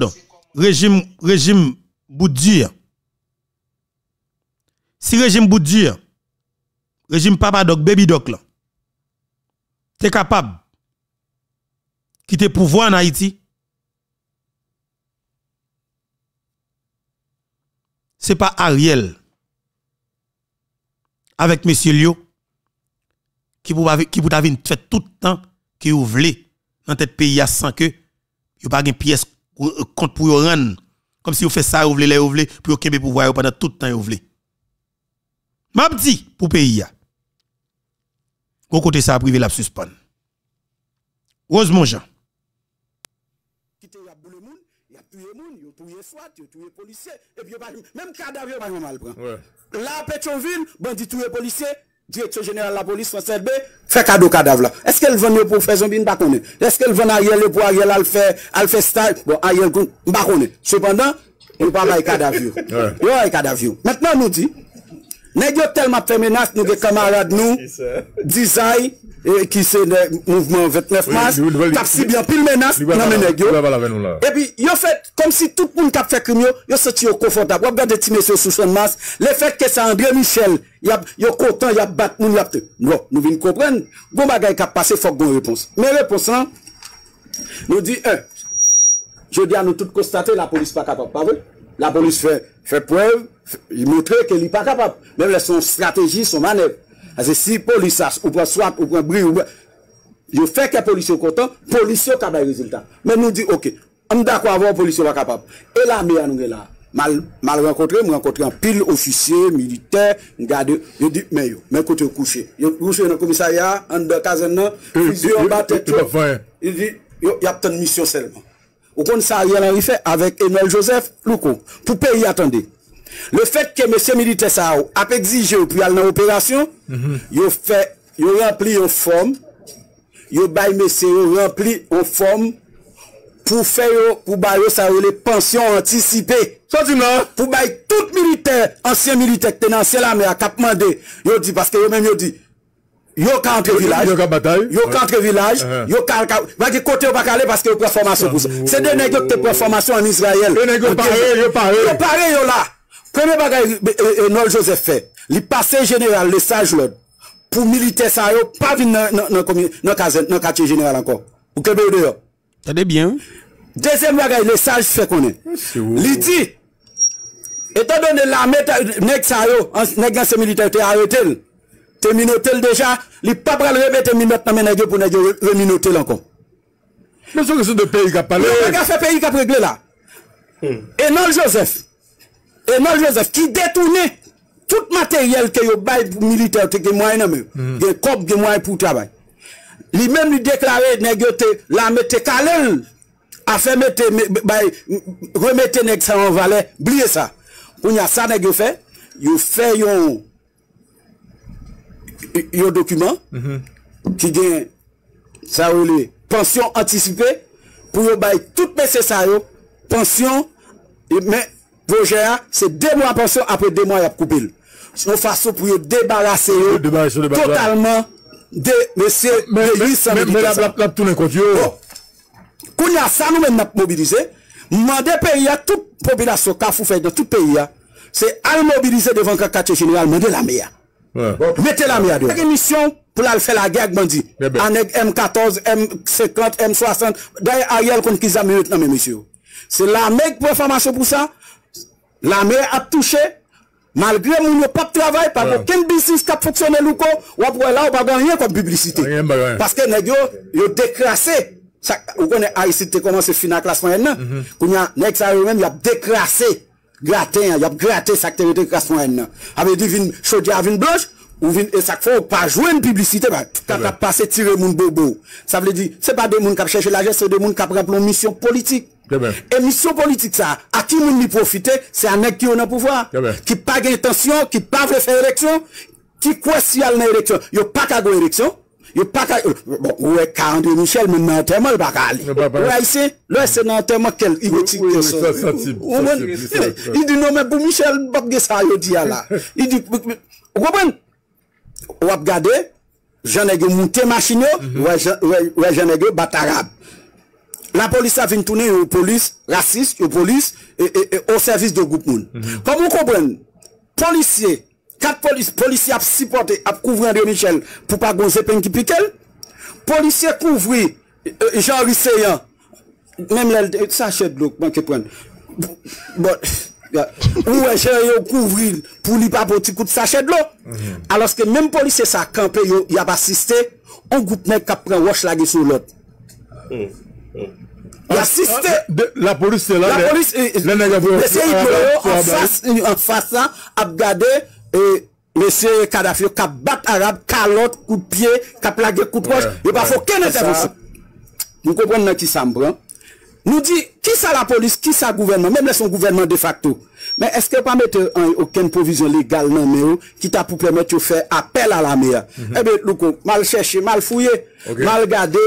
bout dur. Si régime bout dur, régime papa doc, baby doc là, t'es capable quitter pouvoir en Haïti, c'est pas Ariel avec monsieur Lio qui pour fait tout le temps que vous voulez dans tête pays à sans que vous pas une pièce compte pour vous rendre comme si vous faites ça vous voulez pour vous kembe pouvoir pendant tout le temps vous voulez. M'a dit pour pays à au côté ça privé la suspend. Heureusement Jean. Même cadavre pas mal prend. Là Pétionville, bandit tuer policier, directeur général de la police française B fait cadeau cadavre là. Est-ce qu'elle vend pour faire zombie pas connaît? Est-ce qu'elle vend Ariel pour Ariel al fait stage? Bon Ariel pas connaît. Cependant, il parle avec cadavre. Ouais, cadavre. Maintenant nous dit Nèg yo tellement fait menace nous des camarades nous Design qui c'est le mouvement 29 mars t'a si bien pile menace non mais nèg yo et puis yo fait comme si tout le monde qui a fait crime yo senti confortable regardez ti monsieur sous son masse le fait que ça André Michel yo content y a battre moun y a non nous vinn comprendre bon bagay qui a passé faut gon réponse mais réponse là nous dit je dis à nous tous constater la police pas capable pas vrai la police fait preuve il montre qu'elle n'est pas capable même son stratégie son manœuvre parce que si police ou prend soit ou prend bris ou je fais que police est content police est capable résultat mais nous dit OK on d'accord avoir police pas capable et la mère nous est là mal rencontré en pile officier militaire garde je dis mais côté couché yo couché dans le commissariat en de caserne fusion battre il dit il y a une mission seulement au compte ça Ariel Henry fait avec Emmanuel Joseph Louko pour pays attendez le fait que monsieur militaire ça a exigé pour aller dans l'opération yo rempli une forme yo bail monsieur rempli une forme pour faire pour bailler ça les pensions anticipées pour bailler tout militaire ancien militaire qui dans la mer a cap mandé yo dit parce que yo même yo dit yo contre village yo va que côté pas aller parce que prend formation pour ça c'est des nèg qui prend formation en Israël yo pareil yo là premier bagage Noël Joseph fait li passé général le sage l'autre pour militaire ça yo pas venir dans caserne dans quartier général encore pour que dehors attendez bien deuxième bagage le sage fait connaît li dit étant donné l'armée nèg ça yo nèg ancien militaire t'es arrêté t'es minoté déjà li pas pral remettre minute dans nèg pour nèg reminoter encore mais c'est de pays qui a parlé le fait pays qui a réglé là et non Joseph qui détournait tout matériel que yo bail pour militaire te moyen nan même des cop des moyens pour travail lui même lui déclarer nèg yo te l'armée te calel a fait mettre remettre nèg ça en valeur oubliez ça pour y a ça nèg yo fait yon document qui gagne ça les pension anticipée pour yo bail tout nécessaire pension mais projet c'est 2 mois pension après 2 mois y a coupé une façon pour débarrasser totalement de monsieur mais la tourner contre yo qu'on y a ça nous même mobiliser demander pays à toute population Kafou fait dans tout pays c'est à mobiliser devant le quartier général demander la meilleure mettez la meilleure une mission pour aller faire la guerre bandit avec M14 M50 M60 d'ailleurs Ariel contre qui ça minute non mais monsieur c'est l'armée qui prend formation pour ça l'armée a touché malgré mon pas de travail pas aucun business qui a fonctionné ou après là on pas gagner comme publicité parce que nèg yo déclassé ça on connaît Haïti te commencé finir classe moyenne qu'on y a nèg ça même il a déclassé gratin il a gratté ça activité classe moyenne avait dit vinn chaudière vinn blanche ou vinn et ça faut pas jouer une publicité bah t'as passé tirer mon bobo ça veut dire c'est pas des monde qui chercher l'argent c'est des monde qui prend mission politique. Et mission politique ça, à qui moun li profiter, c'est un nèg qui on a pouvoir, qui pas gain intention, qui pas veut faire élection, qui quoi si al dans élection, yo pas ka go élection, yo pas ka bon ouais André Michel maintenant tellement il pas ka aller. Ouais ici, là c'est dans tellement quel égotique que ça. Il dit non mais pour Michel pas que ça yo dit là. Il dit vous comprenez? On va regarder, j'en ai monté machine ouais j'en ai batarabe. La police a venu tourner aux police raciste, aux police et au service de groupe moun. Comme vous comprenez, policiers, 4 policiers a supporté, a couvert André Michel pour pas gonzer peine qui pique. Policiers couvrir Jean Risseyan, même le sachet de l'eau, que prendre. Bon, ouais, j'ai couvrir pour lui pas petit coup de sachet de l'eau. Alors que même policier ça campé, il a assisté, un groupe mec qui prend wash la sur l'autre. Il assiste la police c'est là la police en face ça a regardé monsieur Kadhafi qui bat arabe calotte coup de pied qui plagué coup de poche il pas faut aucune intervention nous comprenons qui ça me prend nous dit qui ça la police qui ça gouvernement même son gouvernement de facto mais est-ce que pas mettre aucune provision légale dans mais qui t'a pour permettre de faire appel à la mer eh bien Louko mal chercher mal fouiller mal regarder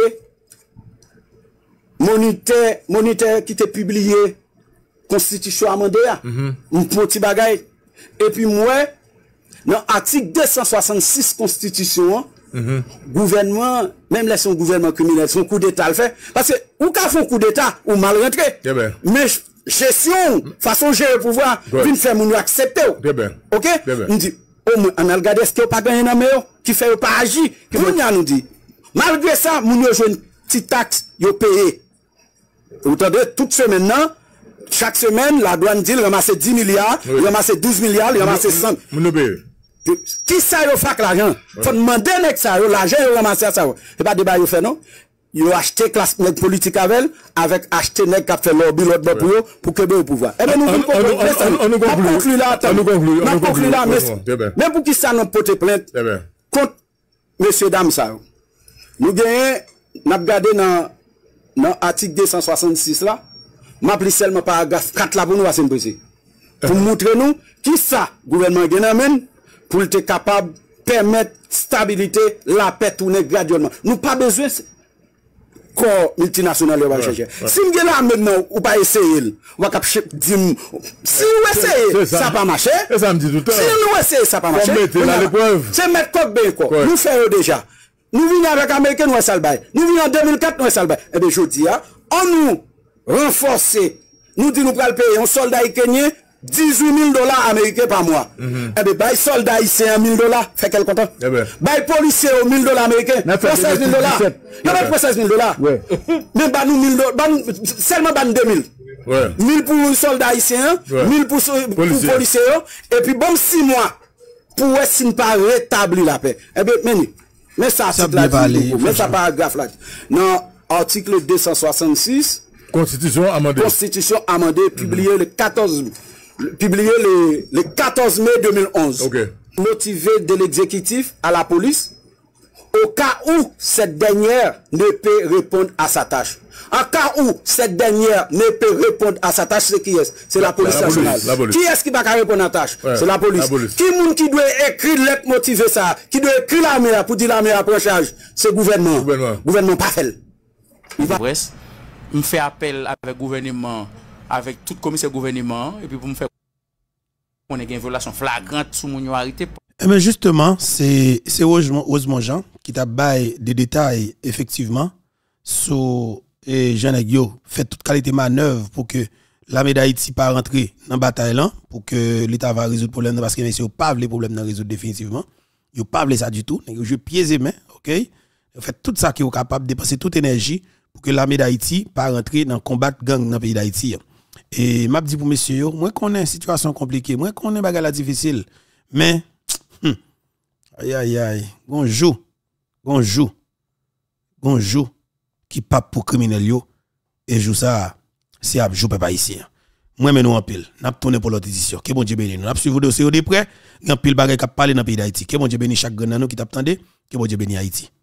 moniteur qui t'a publié constitution amendée un petit bagage et puis moi Dans l'article 266 Constitution, gouvernement, même là son gouvernement criminel, son coup d'État le fait. Parce que, ou qu'a fait un coup d'État, ou mal rentré. Mais, gestion, façon gérer le pouvoir, vient faire nous accepter. Ok? On dit, on a regardé ce qu'il n'y a pas gagné dans le qui fait pas agir. On nous dit, malgré ça, nous avons une petite taxe, ils payé. Vous entendez, toute semaine, non? Chaque semaine, la douane dit, il ramasse 10 milliards, il ramasse 12 milliards, il ramasse 100. Qui ça y fait l'argent? Faut demander à ça, l'argent il ramasse ça. C'est pas débat il fait non? Il a acheté classe politique avec acheter nèg qui fait lobby l'autre pour que au pouvoir. Eh bien nous conclut là, mais pour qui ça nous porter plainte contre monsieur dame ça. Nous gagnons n'a regardé dans article 266 là, m'appli seulement paragraphe 4 là pour nous passer pour montrer nous qui ça gouvernement gagne pour être capable de permettre stabilité, la paix tourner graduellement. Nous pas besoin corps multinational va chercher. Si vous là maintenant ou pas essayer, ou pas dire si vous essayez ça pas marcher. Ça me dit tout le temps. Si nous essayons ça pas marcher. C'est mettre quoi bien quoi. Nous faisons déjà. Nous venons avec Américains nous salbay. Nous venons en 2004 nous salbay. Et bien je dis on nous renforcer. Nous dit nous pral payer un soldat kenyan $18 000 américains par mois. Eh bien, bah, soldat haïtien $1 000, fait quel content? Bah, policier $1 000 américains, $16 000. Il y a $16 000. Mais bah, nous $1 000, seulement bah, 2000. 1000 pour soldat haïtien, 1000 pour policier, et puis bon 6 mois pour essayer de ne pas rétablir la paix. Eh bien, mais ça, c'est là, mais ça paragraphe là. Non, article 266. Constitution amendée, publiée le 14 mai 2011. Motivé de l'exécutif à la police au cas où cette dernière ne peut répondre à sa tâche. En cas où cette dernière ne peut répondre à sa tâche, c'est qui est? C'est la police nationale. Qui est-ce qui va répondre à la tâche? C'est la police. Qui doit écrire lettre motiver ça? Qui doit écrire l'armée pour dire l'armée à charge? C'est le gouvernement. Gouvernement pas fait. Je fais appel avec le gouvernement, avec tout commissaire gouvernement, et puis pour me faire qu'on ait une violation flagrante sous mon arrêté. Mais justement, c'est Osman Jean qui t'a baillé des détails effectivement sur Jean Negio fait toute qualité manœuvre pour que l'armée d'Haïti pas rentrer dans la bataille là, pour que l'État va résoudre le problème parce que monsieur pas les problèmes dans résoudre définitivement. Yo pas ça du tout, je pieds et mains, OK? Vous fait tout ça qui est capable de dépenser toute énergie pour que l'armée d'Haïti pas rentrer dans combat gang dans le pays d'Haïti. Et m'a dit pour monsieur, moi connais une situation compliquée, moi connais bagarre difficile, mais aïe, bonjour qui pape pour criminel yo et joue ça c'est à jouer pas ici. Moi mais nous en pile, n'a tourner pour l'autre édition. Que bon Dieu bénisse nous. N'a suivre dossier de près, en pile bagay qui parler dans le pays d'Haïti. Que bon Dieu bénisse chaque grand nous qui t'attendait, que bon Dieu bénisse Haïti.